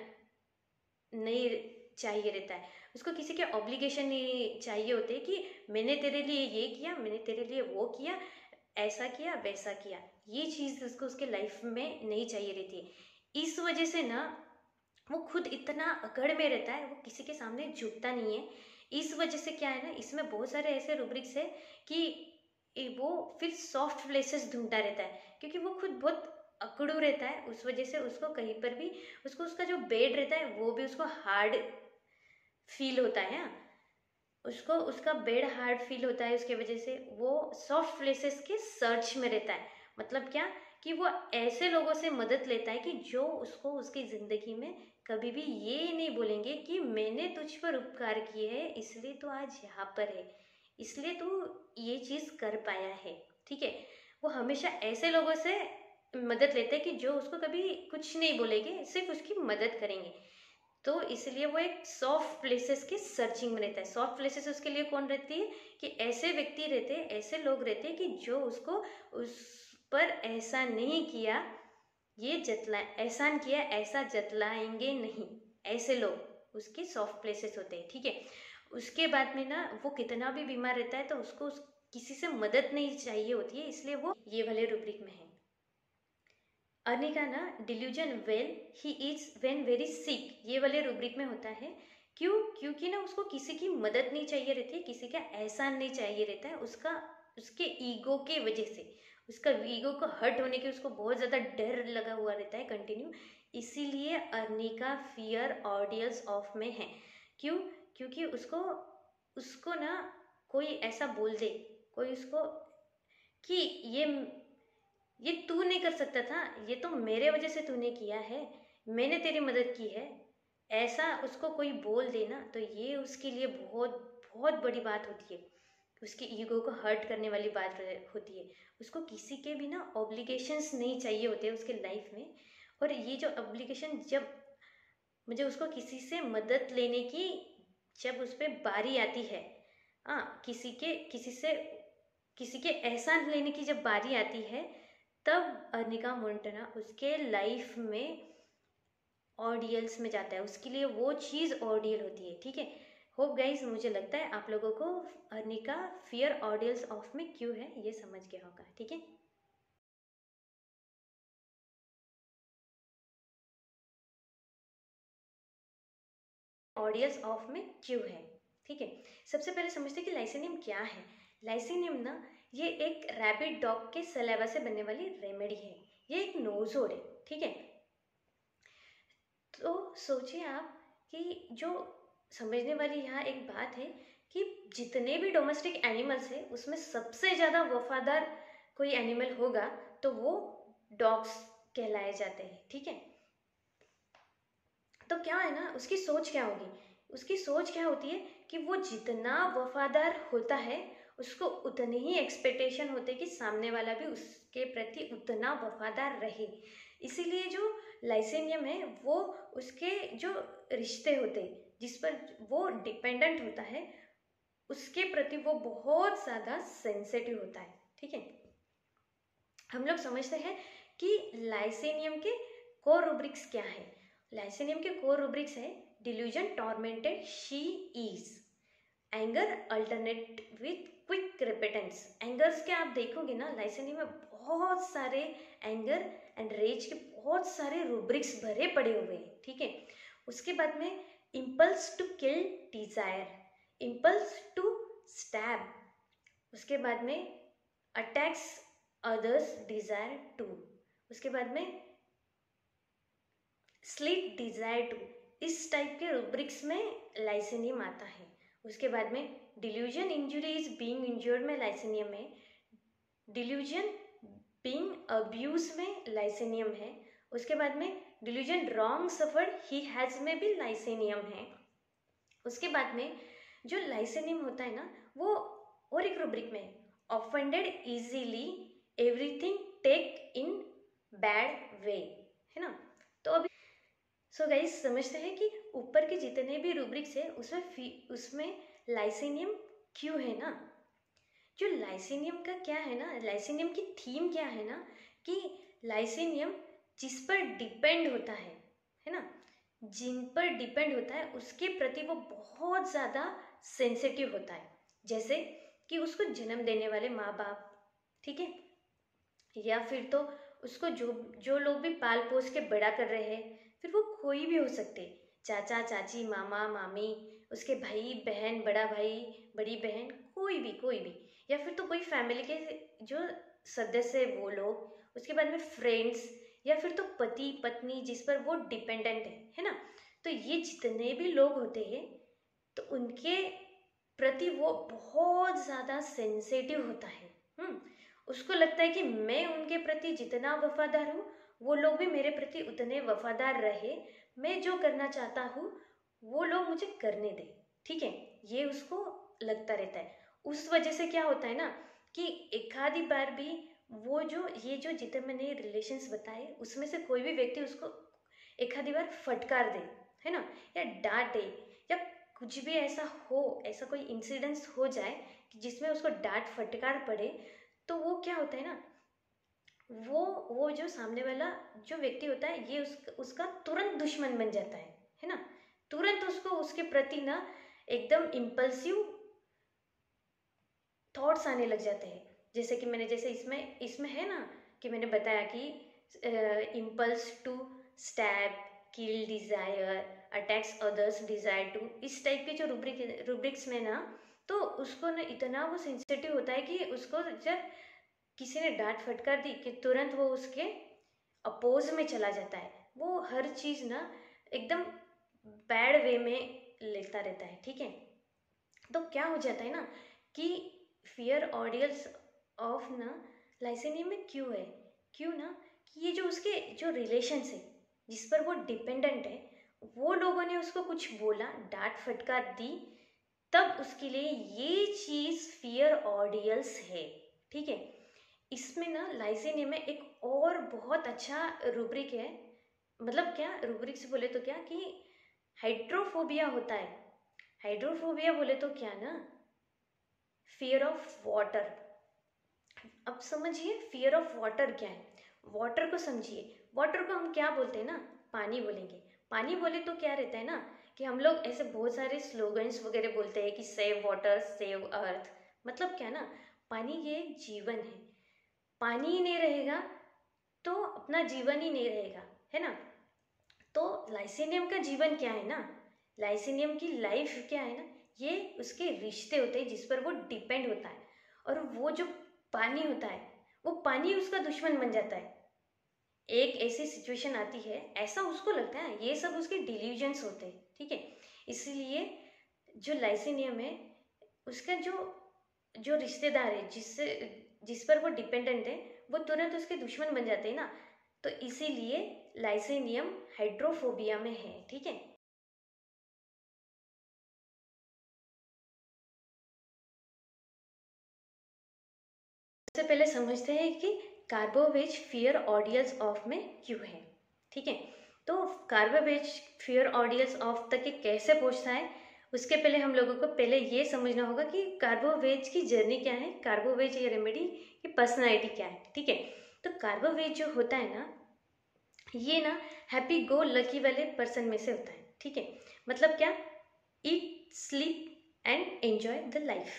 नहीं चाहिए रहता है, उसको किसी के ऑब्लिगेशन नहीं चाहिए होते कि मैंने तेरे लिए ये किया, मैंने तेरे लिए वो किया, ऐसा किया वैसा किया, ये चीज़ उसको उसके लाइफ में नहीं चाहिए रहती है। इस वजह से ना वो खुद इतना अकड़ में रहता है, वो किसी के सामने झुकता नहीं है। इस वजह से क्या है ना, इसमें बहुत सारे ऐसे रूब्रिक्स है कि वो फिर सॉफ्ट प्लेसेस ढूंढता रहता है, क्योंकि वो खुद बहुत अकड़ू रहता है, उस वजह से उसको कहीं पर भी उसको उसका जो बेड रहता है वो भी उसको हार्ड फील होता है। उसको उसका बेड हार्ड फील होता है, उसके वजह से वो सॉफ्ट प्लेसेस के सर्च में रहता है। मतलब क्या, कि वो ऐसे लोगों से मदद लेता है कि जो उसको उसकी ज़िंदगी में कभी भी ये नहीं बोलेंगे कि मैंने तुझ पर उपकार किए है इसलिए तो आज यहाँ पर है, इसलिए तू ये चीज़ कर पाया है, ठीक है। वो हमेशा ऐसे लोगों से मदद लेते हैं कि जो उसको कभी कुछ नहीं बोलेंगे, सिर्फ उसकी मदद करेंगे। तो इसलिए वो एक सॉफ्ट प्लेसेस की सर्चिंग में रहता है। सॉफ्ट प्लेसेस उसके लिए कौन रहती है, कि ऐसे व्यक्ति रहते हैं, ऐसे लोग रहते हैं कि जो उसको उस पर ऐसा नहीं किया, ये जतला एहसान किया ऐसा जतलाएंगे नहीं, ऐसे लोग उसके सॉफ्ट प्लेसेस होते हैं, ठीक है। उसके बाद में ना वो कितना भी बीमार रहता है, तो उसको किसी से मदद नहीं चाहिए होती है, इसलिए वो ये वाले रूब्रिक में है। अर्निका ना delusion well he is when very sick, ये वाले रूब्रिक में होता है। क्यों, क्योंकि ना उसको किसी की मदद नहीं चाहिए रहती है, किसी का एहसान नहीं चाहिए रहता है, उसका उसके ईगो के वजह से, उसका ईगो को हर्ट होने की उसको बहुत ज़्यादा डर लगा हुआ रहता है कंटिन्यू, इसीलिए अर्निका फियर ऑडियंस ऑफ में है। क्यों, क्योंकि उसको उसको ना कोई ऐसा बोल दे, कोई उसको कि ये तू नहीं कर सकता था, ये तो मेरे वजह से तूने किया है, मैंने तेरी मदद की है, ऐसा उसको कोई बोल देना, तो ये उसके लिए बहुत बहुत बड़ी बात होती है, उसकी ईगो को हर्ट करने वाली बात होती है। उसको किसी के भी ना ऑब्लिगेशंस नहीं चाहिए होते उसके लाइफ में, और ये जो ऑब्लिगेशन जब मुझे उसको किसी से मदद लेने की जब उस पर बारी आती है, हाँ, किसी के एहसान लेने की जब बारी आती है, तब अर्निका मोंटाना उसके लाइफ में ऑडियंस में जाता है, उसके लिए वो चीज़ ऑडियल होती है, ठीक है। होप गाइस, मुझे लगता है आप लोगों को अर्निका फियर ऑडियंस ऑफ में क्यों है ये समझ गया होगा, ठीक है। ऑडियंस ऑफ में क्यों है, ठीक है। सबसे पहले समझते हैं कि लाइसेनियम क्या है। लाइसिनियम ना ये एक रैबिट डॉग के सलाइवा से बनने वाली रेमेडी है। ये एक नोजोड है, ठीक है। तो सोचिए आप कि जो समझने वाली यहाँ एक बात है कि जितने भी डोमेस्टिक एनिमल्स है उसमें सबसे ज़्यादा वफादार कोई एनिमल होगा तो वो डॉग्स कहलाए जाते हैं, ठीक है। तो क्या है ना, उसकी सोच क्या होगी, उसकी सोच क्या होती है कि वो जितना वफादार होता है उसको उतने ही एक्सपेक्टेशन होते कि सामने वाला भी उसके प्रति उतना वफादार रहे। इसीलिए जो लाइसेनियम है वो उसके जो रिश्ते होते जिस पर वो डिपेंडेंट होता है उसके प्रति वो बहुत ज़्यादा सेंसिटिव होता है, ठीक है। हम लोग समझते हैं कि लाइसेनियम के कोर रूब्रिक्स क्या है। लाइसेनियम के कोर रूब्रिक्स है delusion tormented she is, anger alternate with quick repentance. Angers के आप देखोगे ना लाइसेनियम में बहुत सारे एंगर एंड रेज के बहुत सारे रूब्रिक्स भरे पड़े हुए हैं, ठीक है। उसके बाद में impulse to kill desire, impulse to stab, उसके बाद में अटैक्स अदर्स डिजायर टू, उसके बाद में स्लिट डिजायर टू, इस टाइप के रूब्रिक्स में लाइसेनियम आता है। उसके बाद में delusion injury is being injured में लाइसेनियम है, डिल्यूजन बीइंग अब्यूज में लाइसेनियम है। उसके बाद में delusion wrong suffered he has में भी लाइसेनियम है। उसके बाद में जो लाइसेनियम होता है ना वो और एक रूब्रिक में offended easily everything take in bad way, है ना। तो अभी सो गाइस समझते हैं कि ऊपर के जितने भी रूब्रिक्स है उसमें लाइसेनियम क्यों है ना। जो लाइसेनियम का क्या है ना, लाइसेनियम की थीम क्या है ना कि लाइसेनियम जिस पर डिपेंड होता है ना, जिन पर डिपेंड होता है उसके प्रति वो बहुत ज़्यादा सेंसिटिव होता है। जैसे कि उसको जन्म देने वाले माँ बाप, ठीक है, या फिर तो उसको जो जो लोग भी पाल पोस के बड़ा कर रहे हैं, फिर वो कोई भी हो सकते, चाचा चाची मामा मामी, उसके भाई बहन, बड़ा भाई बड़ी बहन, कोई भी, या फिर तो कोई फैमिली के जो सदस्य है वो लोग, उसके बाद में फ्रेंड्स, या फिर तो पति पत्नी जिस पर वो डिपेंडेंट है ना। तो ये जितने भी लोग होते हैं तो उनके प्रति वो बहुत ज़्यादा सेंसिटिव होता है। उसको लगता है कि मैं उनके प्रति जितना वफादार हूँ वो लोग भी मेरे प्रति उतने वफादार रहे, मैं जो करना चाहता हूँ वो लोग मुझे करने दे, ठीक है, ये उसको लगता रहता है। उस वजह से क्या होता है ना कि एक आधी बार भी वो जो ये जो जितने मैंने रिलेशंस बताए उसमें से कोई भी व्यक्ति उसको एक आधी बार फटकार दे, है ना, या डांटे, या कुछ भी ऐसा हो, ऐसा कोई इंसिडेंस हो जाए कि जिसमें उसको डांट फटकार पड़े, तो वो क्या होता है ना, वो जो सामने वाला जो व्यक्ति होता है ये उसका तुरंत दुश्मन बन जाता है ना। तुरंत उसको उसके प्रति ना एकदम इम्पल्सिव थॉट्स आने लग जाते हैं। जैसे कि मैंने जैसे इसमें है ना कि मैंने बताया कि impulse to stab, kill, desire, attacks others, desire to, इस टाइप के जो रूब्रिक्स में ना, तो उसको ना इतना वो सेंसिटिव होता है कि उसको जब किसी ने डांट फटकार दी कि तुरंत वो उसके अपोज में चला जाता है। वो हर चीज़ ना एकदम बैड वे में लेता रहता है, ठीक है। तो क्या हो जाता है ना कि फियर ऑडियंस ऑफ ना लाइसेनियम में क्यों ना कि ये जो उसके जो रिलेशंस है जिस पर वो डिपेंडेंट है वो लोगों ने उसको कुछ बोला, डांट फटकार दी, तब उसके लिए ये चीज़ फियर ऑडियंस है, ठीक है। इसमें ना लाइसेनियम में एक और बहुत अच्छा रूब्रिक है, मतलब क्या रूब्रिक से बोले तो क्या कि हाइड्रोफोबिया होता है। हाइड्रोफोबिया बोले तो क्या ना, फियर ऑफ वाटर। अब समझिए फियर ऑफ वाटर क्या है, वाटर को समझिए। वाटर को हम क्या बोलते हैं ना, पानी बोलेंगे। पानी बोले तो क्या रहता है ना कि हम लोग ऐसे बहुत सारे स्लोगन्स वगैरह बोलते हैं कि सेव वाटर सेव अर्थ। मतलब क्या ना, पानी ये एक जीवन है, पानी ही नहीं रहेगा तो अपना जीवन ही नहीं रहेगा, है ना। तो लाइसेनियम का जीवन क्या है ना, लाइसेनियम की लाइफ क्या है ना, ये उसके रिश्ते होते हैं जिस पर वो डिपेंड होता है। और वो जो पानी होता है वो पानी उसका दुश्मन बन जाता है। एक ऐसी सिचुएशन आती है, ऐसा उसको लगता है, ये सब उसके डिल्यूजन्स होते हैं, ठीक है। इसीलिए जो लाइसिनियम है उसका जो रिश्तेदार है जिस पर वो डिपेंडेंट है वो तुरंत उसके दुश्मन बन जाते हैं ना, तो इसीलिए लाइसिनियम हाइड्रोफोबिया में है, ठीक है। सबसे पहले समझते हैं कि कार्बोवेज फियर ऑडियंस ऑफ में क्यों है, ठीक है। तो कार्बोवेज फियर ऑडियंस ऑफ तक ये कैसे पहुंचता है, उसके पहले हम लोगों को पहले ये समझना होगा कि कार्बोवेज की जर्नी क्या है, कार्बोवेज ये रेमेडी की पर्सनालिटी क्या है, ठीक है। तो कार्बोवेज जो होता है ना, ये ना हैप्पी गो लकी वाले पर्सन में से होता है, ठीक है। मतलब क्या, eat sleep and enjoy the life,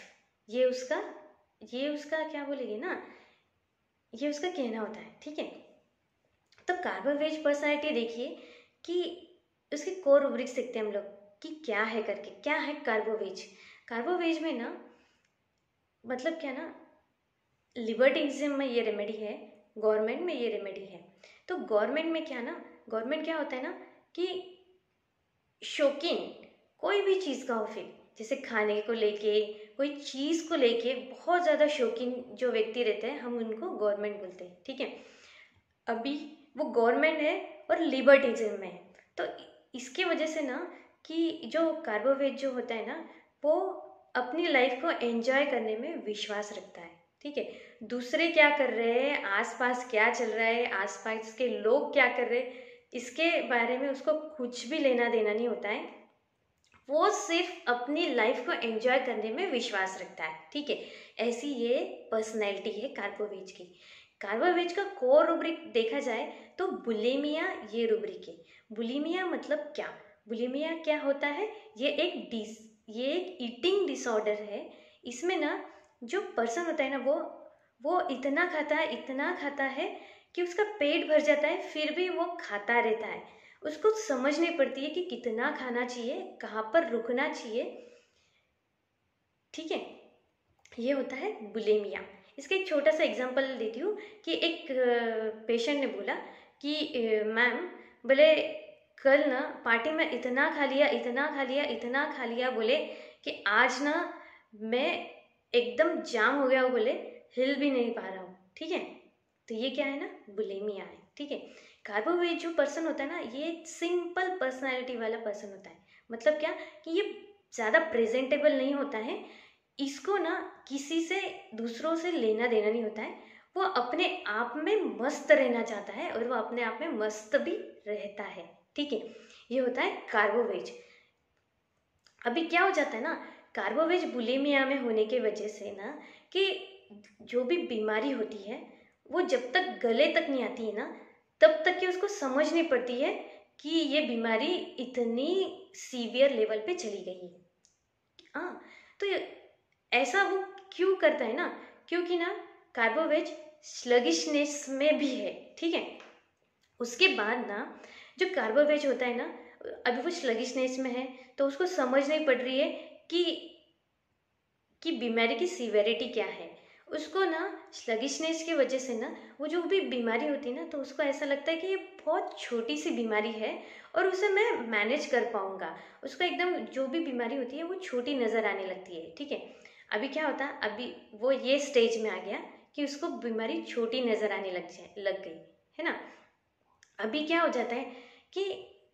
ये उसका क्या बोलेंगे ना, ये उसका कहना होता है, ठीक है। तो कार्बोवेज पर्सनालिटी देखिए कि उसके कोर रूब्रिक्स देखते हैं हम लोग कि क्या है करके, क्या है कार्बोवेज। कार्बोवेज में ना मतलब क्या ना, लिबर्टिज्म में ये रेमेडी है, गवर्नमेंट में ये रेमेडी है। तो गवर्नमेंट में क्या ना, गवर्नमेंट क्या होता है ना कि शौकीन कोई भी चीज़ का हो, फिर जैसे खाने को लेके, कोई चीज़ को लेके बहुत ज़्यादा शौकीन जो व्यक्ति रहते हैं हम उनको गवर्नमेंट बोलते हैं, ठीक है। अभी वो गवर्नमेंट है और लिबर्टिज्म में है, तो इसके वजह से ना कि जो कार्बोवेज जो होता है ना वो अपनी लाइफ को एंजॉय करने में विश्वास रखता है, ठीक है। दूसरे क्या कर रहे हैं, आसपास क्या चल रहा है, आसपास के लोग क्या कर रहे हैं, इसके बारे में उसको कुछ भी लेना देना नहीं होता है। वो सिर्फ अपनी लाइफ को एंजॉय करने में विश्वास रखता है, ठीक है। ऐसी ये पर्सनैलिटी है कार्बोवेज की। कार्बोवेज का कोर रूब्रिक देखा जाए तो बुलिमिया ये रूब्रिक है। बुलिमिया मतलब क्या, बुलिमिया क्या होता है, ये एक ईटिंग डिसऑर्डर है। इसमें ना जो पर्सन होता है ना वो इतना खाता है कि उसका पेट भर जाता है, फिर भी वो खाता रहता है। उसको समझ नहीं पड़ती है कि कितना खाना चाहिए, कहाँ पर रुकना चाहिए, ठीक है। ये होता है बुलिमिया। इसका एक छोटा सा एग्जांपल देती हूँ कि एक पेशेंट ने बोला कि मैम, बोले कल ना पार्टी में इतना खा लिया बोले कि आज ना मैं एकदम जाम हो गया हूँ, बोले हिल भी नहीं पा रहा हूँ, ठीक है। तो ये क्या है ना, बुलिमिया है, ठीक है। कार्बोवेज जो पर्सन होता है ना ये सिंपल पर्सनालिटी वाला पर्सन होता है। मतलब क्या कि ये ज़्यादा प्रेजेंटेबल नहीं होता है, इसको ना किसी से दूसरों से लेना देना नहीं होता है। वो अपने आप में मस्त रहना चाहता है और वो अपने आप में मस्त भी रहता है, ठीक है। ये होता है कार्बोवेज। अभी क्या हो जाता है ना, कार्बोवेज बुलिमिया में होने की वजह से ना कि जो भी बीमारी होती है वो जब तक गले तक नहीं आती है ना तब तक कि उसको समझ नहीं पड़ती है कि ये बीमारी इतनी सीवियर लेवल पे चली गई है। हाँ, तो ऐसा वो क्यों करता है ना, क्योंकि ना कार्बोवेज स्लगिशनेस में भी है, ठीक है। उसके बाद ना जो कार्बोवेज होता है ना, अभी वो स्लगिशनेस में है तो उसको समझ नहीं पड़ रही है कि बीमारी की सीवेरिटी क्या है। उसको ना स्लगिशनेस की वजह से ना वो जो भी बीमारी होती है ना तो उसको ऐसा लगता है कि ये बहुत छोटी सी बीमारी है और उसे मैं मैनेज कर पाऊंगा। उसको एकदम जो भी बीमारी होती है वो छोटी नज़र आने लगती है, ठीक है। अभी क्या होता है, अभी वो ये स्टेज में आ गया कि उसको बीमारी छोटी नज़र आने लग गई है ना। अभी क्या हो जाता है कि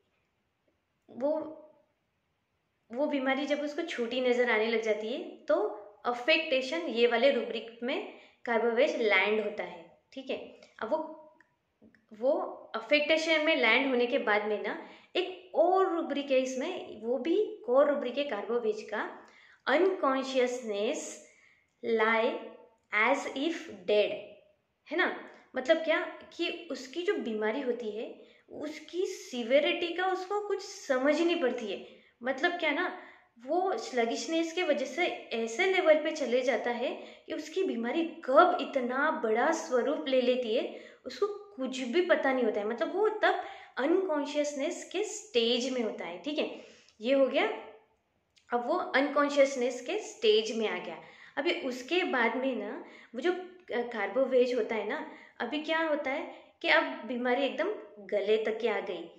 वो बीमारी जब उसको छोटी नज़र आने लग जाती है तो अफेक्टेशन ये वाले रूब्रिक में कार्बोवेज लैंड होता है, ठीक है। अब वो अफेक्टेशन में लैंड होने के बाद में ना एक और रूब्रिक है इसमें, वो भी कोर रूब्रिक है कार्बोवेज का, unconsciousness lie as if dead, है ना। मतलब क्या कि उसकी जो बीमारी होती है उसकी सिवियरिटी का उसको कुछ समझ ही नहीं पड़ती है। मतलब क्या ना, वो स्लगिशनेस के वजह से ऐसे लेवल पे चले जाता है कि उसकी बीमारी कब इतना बड़ा स्वरूप ले लेती है उसको कुछ भी पता नहीं होता है। मतलब वो तब अनकॉन्शियसनेस के स्टेज में होता है, ठीक है। ये हो गया, अब वो अनकॉन्शियसनेस के स्टेज में आ गया। अभी उसके बाद में ना वो जो कार्बोवेज होता है ना, अभी क्या होता है कि अब बीमारी एकदम गले तक की आ गई।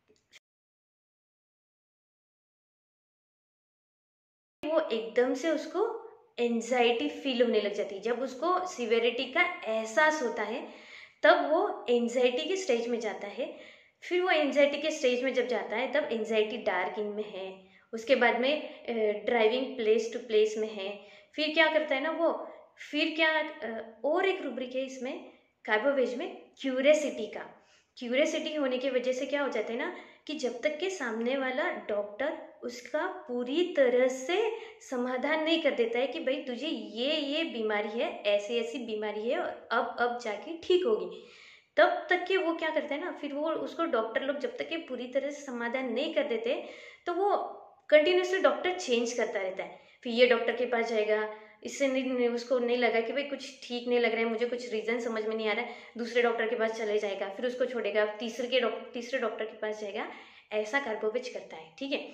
वो एकदम से उसको एंजाइटी फील होने लग जाती है। जब उसको सिवियरिटी का एहसास होता है तब वो एंजाइटी के स्टेज में जाता है। फिर वो एंजाइटी के स्टेज में जब जाता है तब एंजाइटी डार्किंग में है, उसके बाद में ड्राइविंग प्लेस टू प्लेस में है। फिर क्या करता है ना वो, फिर क्या और एक रूब्रिक है इसमें कार्बोवेज में, क्यूरियसिटी का। क्यूरियसिटी होने की वजह से क्या हो जाता है ना कि जब तक के सामने वाला डॉक्टर उसका पूरी तरह से समाधान नहीं कर देता है कि भाई तुझे ये बीमारी है, ऐसी ऐसी बीमारी है और अब जाके ठीक होगी, तब तक के वो क्या करता है ना, फिर वो उसको डॉक्टर लोग जब तक के पूरी तरह से समाधान नहीं कर देते तो वो कंटिन्यूसली डॉक्टर चेंज करता रहता है। फिर ये डॉक्टर के पास जाएगा, इससे नहीं उसको नहीं लगा कि भाई कुछ ठीक नहीं लग रहा है, मुझे कुछ रीज़न समझ में नहीं आ रहा है, दूसरे डॉक्टर के पास चले जाएगा, फिर उसको छोड़ेगा, तीसरे डॉक्टर के पास जाएगा। ऐसा कार्बोवेज करता है, ठीक है।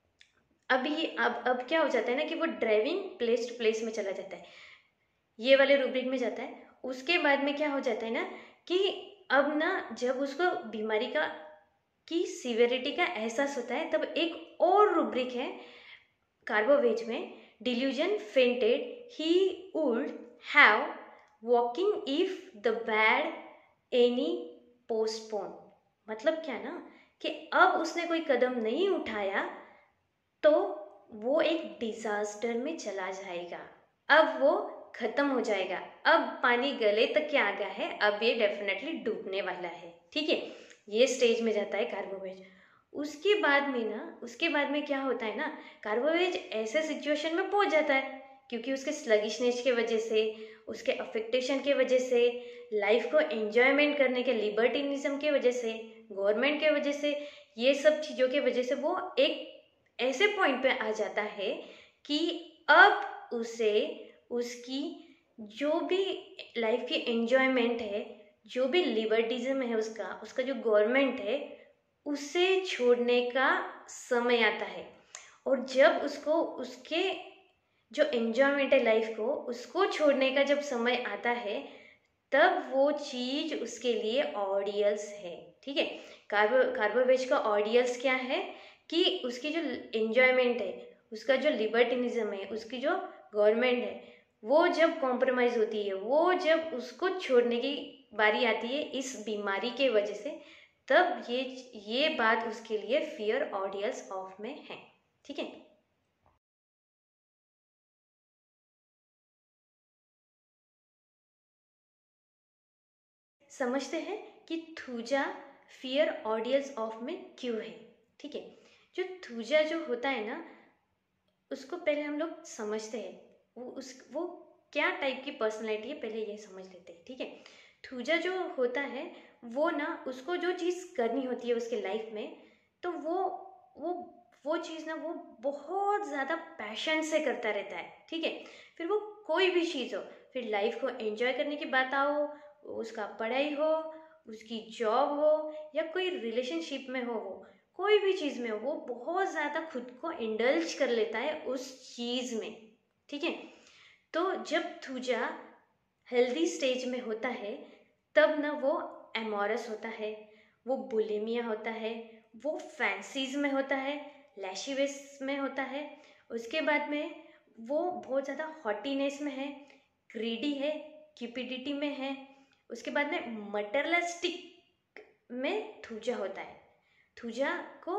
अब क्या हो जाता है ना कि वो ड्राइविंग प्लेस टू प्लेस में चला जाता है, ये वाले रूब्रिक में जाता है। उसके बाद में क्या हो जाता है ना कि अब ना जब उसको बीमारी का की सीवियरिटी का एहसास होता है तब एक और रूब्रिक है कार्बोवेज में, delusion fainted he would have walking if the bad any postpone. मतलब क्या ना कि अब उसने कोई कदम नहीं उठाया तो वो एक डिजास्टर में चला जाएगा, अब वो खत्म हो जाएगा, अब पानी गले तक के आ गया है, अब ये डेफिनेटली डूबने वाला है, ठीक है। ये स्टेज में जाता है कार्बोवेज। उसके बाद में क्या होता है ना, कार्बोवेज ऐसे सिचुएशन में पहुंच जाता है क्योंकि उसके स्लगिशनेस के वजह से, उसके अफेक्टेशन के वजह से, लाइफ को एंजॉयमेंट करने के लिबर्टिनिज्म के वजह से, गवर्नमेंट के वजह से, ये सब चीज़ों के वजह से वो एक ऐसे पॉइंट पे आ जाता है कि अब उसे उसकी जो भी लाइफ की एंजॉयमेंट है, जो भी लिबर्टिज्म है, उसका जो गवर्नमेंट है, उसे छोड़ने का समय आता है। और जब उसको उसके जो एंजॉयमेंट है लाइफ को, उसको छोड़ने का जब समय आता है तब वो चीज उसके लिए ऑडियल्स है, ठीक है। कार्बोवेज का ऑडियल्स क्या है कि उसकी जो एंजॉयमेंट है, उसका जो लिबर्टिनिज्म है, उसकी जो गवर्नमेंट है, वो जब कॉम्प्रोमाइज होती है, वो जब उसको छोड़ने की बारी आती है इस बीमारी के वजह से, तब ये बात उसके लिए फियर ऑडियल्स ऑफ में है, ठीक है। समझते हैं कि थूजा फियर ऑडियंस ऑफ में क्यों है, ठीक है। जो थूजा जो होता है ना, उसको पहले हम लोग समझते हैं, वो क्या टाइप की पर्सनैलिटी है पहले ये समझ लेते हैं, ठीक है। थूजा जो होता है वो ना, उसको जो चीज़ करनी होती है उसके लाइफ में, तो वो वो चीज़ ना वो बहुत ज़्यादा पैशन से करता रहता है, ठीक है। फिर वो कोई भी चीज़ हो, फिर लाइफ को एंजॉय करने की बात आओ, उसका पढ़ाई हो, उसकी जॉब हो, या कोई रिलेशनशिप में हो, वो कोई भी चीज़ में हो, वो बहुत ज़्यादा खुद को इंडल्ज कर लेता है उस चीज़ में, ठीक है। तो जब थूजा हेल्दी स्टेज में होता है तब ना वो एमोरस होता है, वो बुलिमिया होता है, वो फैंसीज में होता है, लैशिवस में होता है, उसके बाद में वो बहुत ज़्यादा हॉटीनेस में है, ग्रीडी है, क्यूपिडिटी में है, उसके बाद में मटरलिस्टिक में थूजा होता है। थूजा को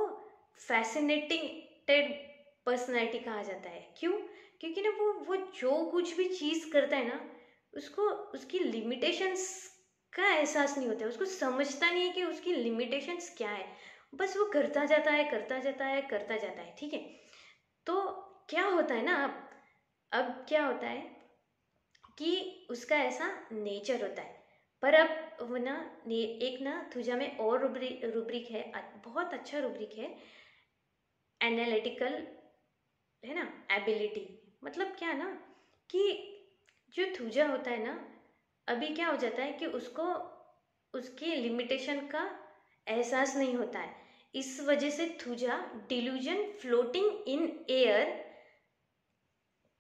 फैसिनेटिंग पर्सनैलिटी कहा जाता है, क्यों? क्योंकि ना वो जो कुछ भी चीज़ करता है ना, उसको उसकी लिमिटेशंस का एहसास नहीं होता है, उसको समझता नहीं है कि उसकी लिमिटेशंस क्या है, बस वो करता जाता है, करता जाता है, करता जाता है, ठीक है। तो क्या होता है ना, अब क्या होता है कि उसका ऐसा नेचर होता है। पर अब वो ना एक ना थुजा में और रूब्रिक है, बहुत अच्छा रूब्रिक है, एनालिटिकल, है ना, एबिलिटी। मतलब क्या ना कि जो थुजा होता है ना, अभी क्या हो जाता है कि उसको उसके लिमिटेशन का एहसास नहीं होता है, इस वजह से thuja delusion floating in air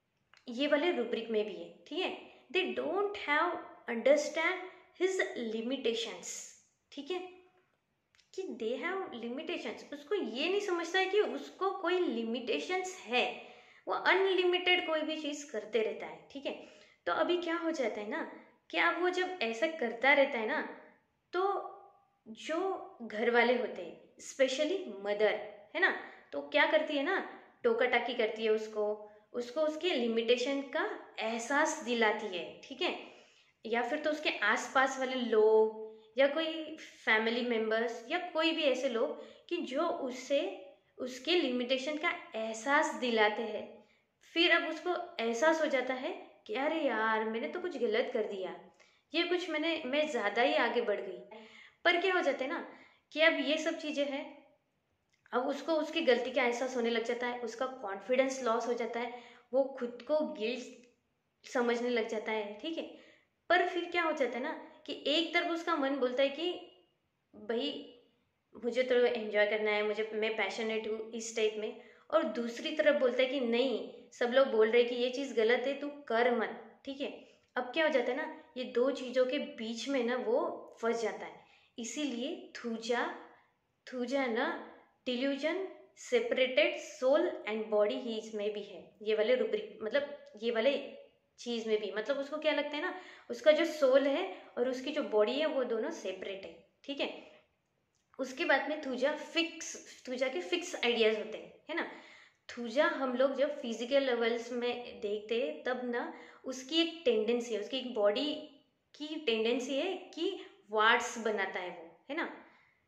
ये वाले रूब्रिक में भी है, ठीक है। They don't have understand his limitations, ठीक है, कि दे हैव लिमिटेशंस, उसको ये नहीं समझता है कि उसको कोई लिमिटेशंस है, वो अनलिमिटेड कोई भी चीज़ करते रहता है, ठीक है। तो अभी क्या हो जाता है ना कि अब वो जब ऐसा करता रहता है ना, तो जो घर वाले होते हैं स्पेशली मदर, है ना, तो क्या करती है ना, टोका टाकी करती है उसको, उसको उसके लिमिटेशन का एहसास दिलाती है, ठीक है। या फिर तो उसके आसपास वाले लोग या कोई फैमिली मेंबर्स या कोई भी ऐसे लोग कि जो उससे उसके लिमिटेशन का एहसास दिलाते हैं। फिर अब उसको एहसास हो जाता है कि अरे यार मैंने तो कुछ गलत कर दिया, ये कुछ मैं ज़्यादा ही आगे बढ़ गई। पर क्या हो जाता है ना कि अब ये सब चीज़ें हैं, अब उसको उसकी गलती का एहसास होने लग जाता है, उसका कॉन्फिडेंस लॉस हो जाता है, वो खुद को गिल्ट समझने लग जाता है, ठीक है। पर फिर क्या हो जाता है ना कि एक तरफ उसका मन बोलता है कि भाई मुझे तो एंजॉय करना है, मुझे मैं पैशनेट हूँ इस टाइप में, और दूसरी तरफ बोलता है कि नहीं, सब लोग बोल रहे हैं कि ये चीज़ गलत है, तू कर मत, ठीक है। अब क्या हो जाता है ना, ये दो चीज़ों के बीच में ना वो फंस जाता है। इसीलिए थूजा थूजा ना delusion separated soul and body ही इसमें भी है, ये वाले रूब्रिक मतलब ये वाले चीज में भी, मतलब उसको क्या लगता है ना, उसका जो सोल है और उसकी जो बॉडी है वो दोनों सेपरेट है, ठीक है। उसके बाद में थूजा के फिक्स आइडियाज होते हैं, है ना। थूजा हम लोग जब फिजिकल लेवल्स में देखते हैं तब ना उसकी एक टेंडेंसी है, उसकी एक बॉडी की टेंडेंसी है कि वार्ड्स बनाता है वो, है ना,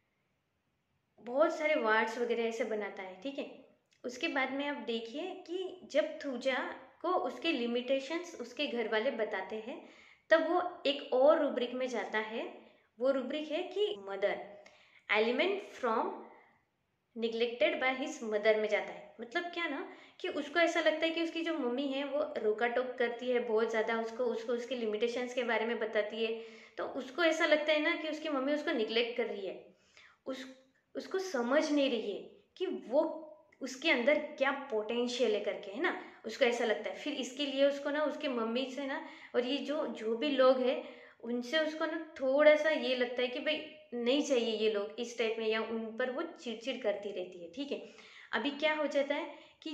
बहुत सारे वार्ड्स वगैरह ऐसे बनाता है, ठीक है। उसके बाद में आप देखिए कि जब थूजा को उसके लिमिटेशंस उसके घर वाले बताते हैं, तब वो एक और रूब्रिक में जाता है। वो रूब्रिक है कि mother element from neglected by his mother में जाता है। मतलब क्या ना कि उसको ऐसा लगता है कि उसकी जो मम्मी है वो रोका टोक करती है बहुत ज़्यादा, उसको उसको उसके लिमिटेशंस के बारे में बताती है, तो उसको ऐसा लगता है ना कि उसकी मम्मी उसको निग्लेक्ट कर रही है, उस उसको समझ नहीं रही है कि वो उसके अंदर क्या पोटेंशियल है करके, है ना। उसको ऐसा लगता है, फिर इसके लिए उसको ना उसके मम्मी से ना और ये जो जो भी लोग हैं उनसे उसको ना थोड़ा सा ये लगता है कि भाई नहीं चाहिए ये लोग इस टाइप में, या उन पर वो चिड़चिड़ करती रहती है, ठीक है। अभी क्या हो जाता है कि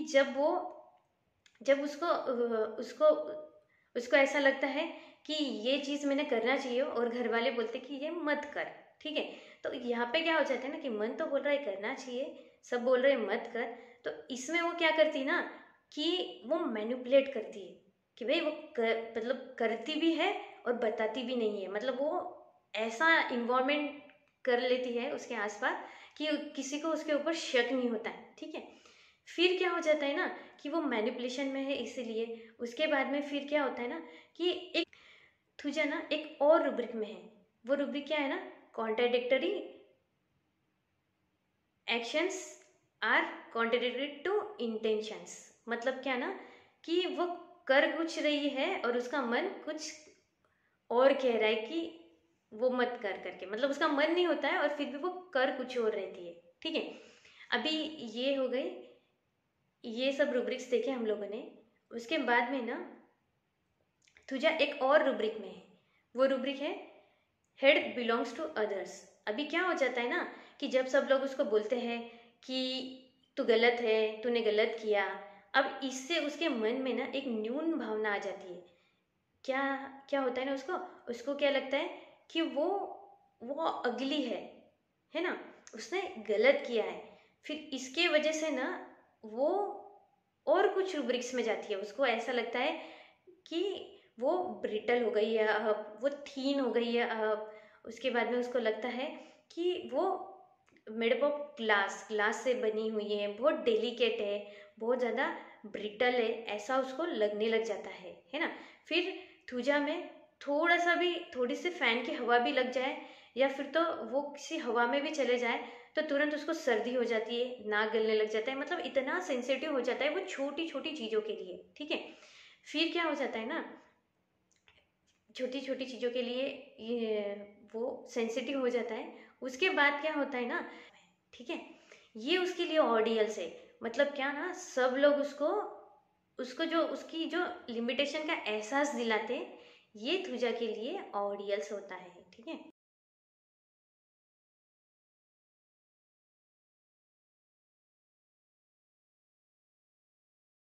जब उसको उसको ऐसा लगता है कि ये चीज़ मैंने करना चाहिए और घर वाले बोलते कि ये मत कर, ठीक है। तो यहाँ पे क्या हो जाता है ना कि मन तो बोल रहा है करना चाहिए, सब बोल रहे हैं मत कर, तो इसमें वो क्या करती है ना कि वो मैनिपुलेट करती है कि भाई वो मतलब करती भी है और बताती भी नहीं है, मतलब वो ऐसा इन्वॉल्वमेंट कर लेती है उसके आसपास कि किसी को उसके ऊपर शक नहीं होता है, ठीक है। फिर क्या हो जाता है ना कि वो मैनिपुलेशन में है, इसीलिए उसके बाद में फिर क्या होता है ना कि एक तुझे ना एक और रूब्रिक में है। वो रूब्रिक क्या है ना, contradictory actions are contradictory to intentions. मतलब क्या ना कि वो कर कुछ रही है और उसका मन कुछ और कह रहा है कि वो मत कर करके, मतलब उसका मन नहीं होता है और फिर भी वो कर कुछ और रहती है, ठीक है। अभी ये हो गई, ये सब रूब्रिक्स देखे हम लोगों ने। उसके बाद में ना तुझा एक और रूब्रिक में है, वो रूब्रिक है हेड बिलोंग्स टू अदर्स। अभी क्या हो जाता है ना कि जब सब लोग उसको बोलते हैं कि तू गलत है, तूने गलत किया, अब इससे उसके मन में ना एक न्यून भावना आ जाती है। क्या क्या होता है ना, उसको उसको क्या लगता है कि वो अगली है ना, उसने गलत किया है। फिर इसके वजह से ना वो और कुछ रूब्रिक्स में जाती है, उसको ऐसा लगता है कि वो ब्रिटल हो गई है अब, वो थीन हो गई है अब। उसके बाद में उसको लगता है कि वो मेड ऑफ ग्लास से बनी हुई है, बहुत डेलिकेट है, बहुत ज़्यादा ब्रिटल है, ऐसा उसको लगने लग जाता है ना। फिर थूजा में थोड़ा सा भी, थोड़ी सी फैन की हवा भी लग जाए या फिर तो वो किसी हवा में भी चले जाए तो तुरंत उसको सर्दी हो जाती है, नाक गलने लग जाता है, मतलब इतना सेंसिटिव हो जाता है वो छोटी छोटी चीज़ों के लिए, ठीक है। फिर क्या हो जाता है ना, छोटी छोटी चीज़ों के लिए ये वो सेंसिटिव हो जाता है। उसके बाद क्या होता है ना, ठीक है, ये उसके लिए ऑडियल्स है। मतलब क्या ना, सब लोग उसको उसको जो उसकी जो लिमिटेशन का एहसास दिलाते, ये थुजा के लिए ऑडियल्स होता है। ठीक है।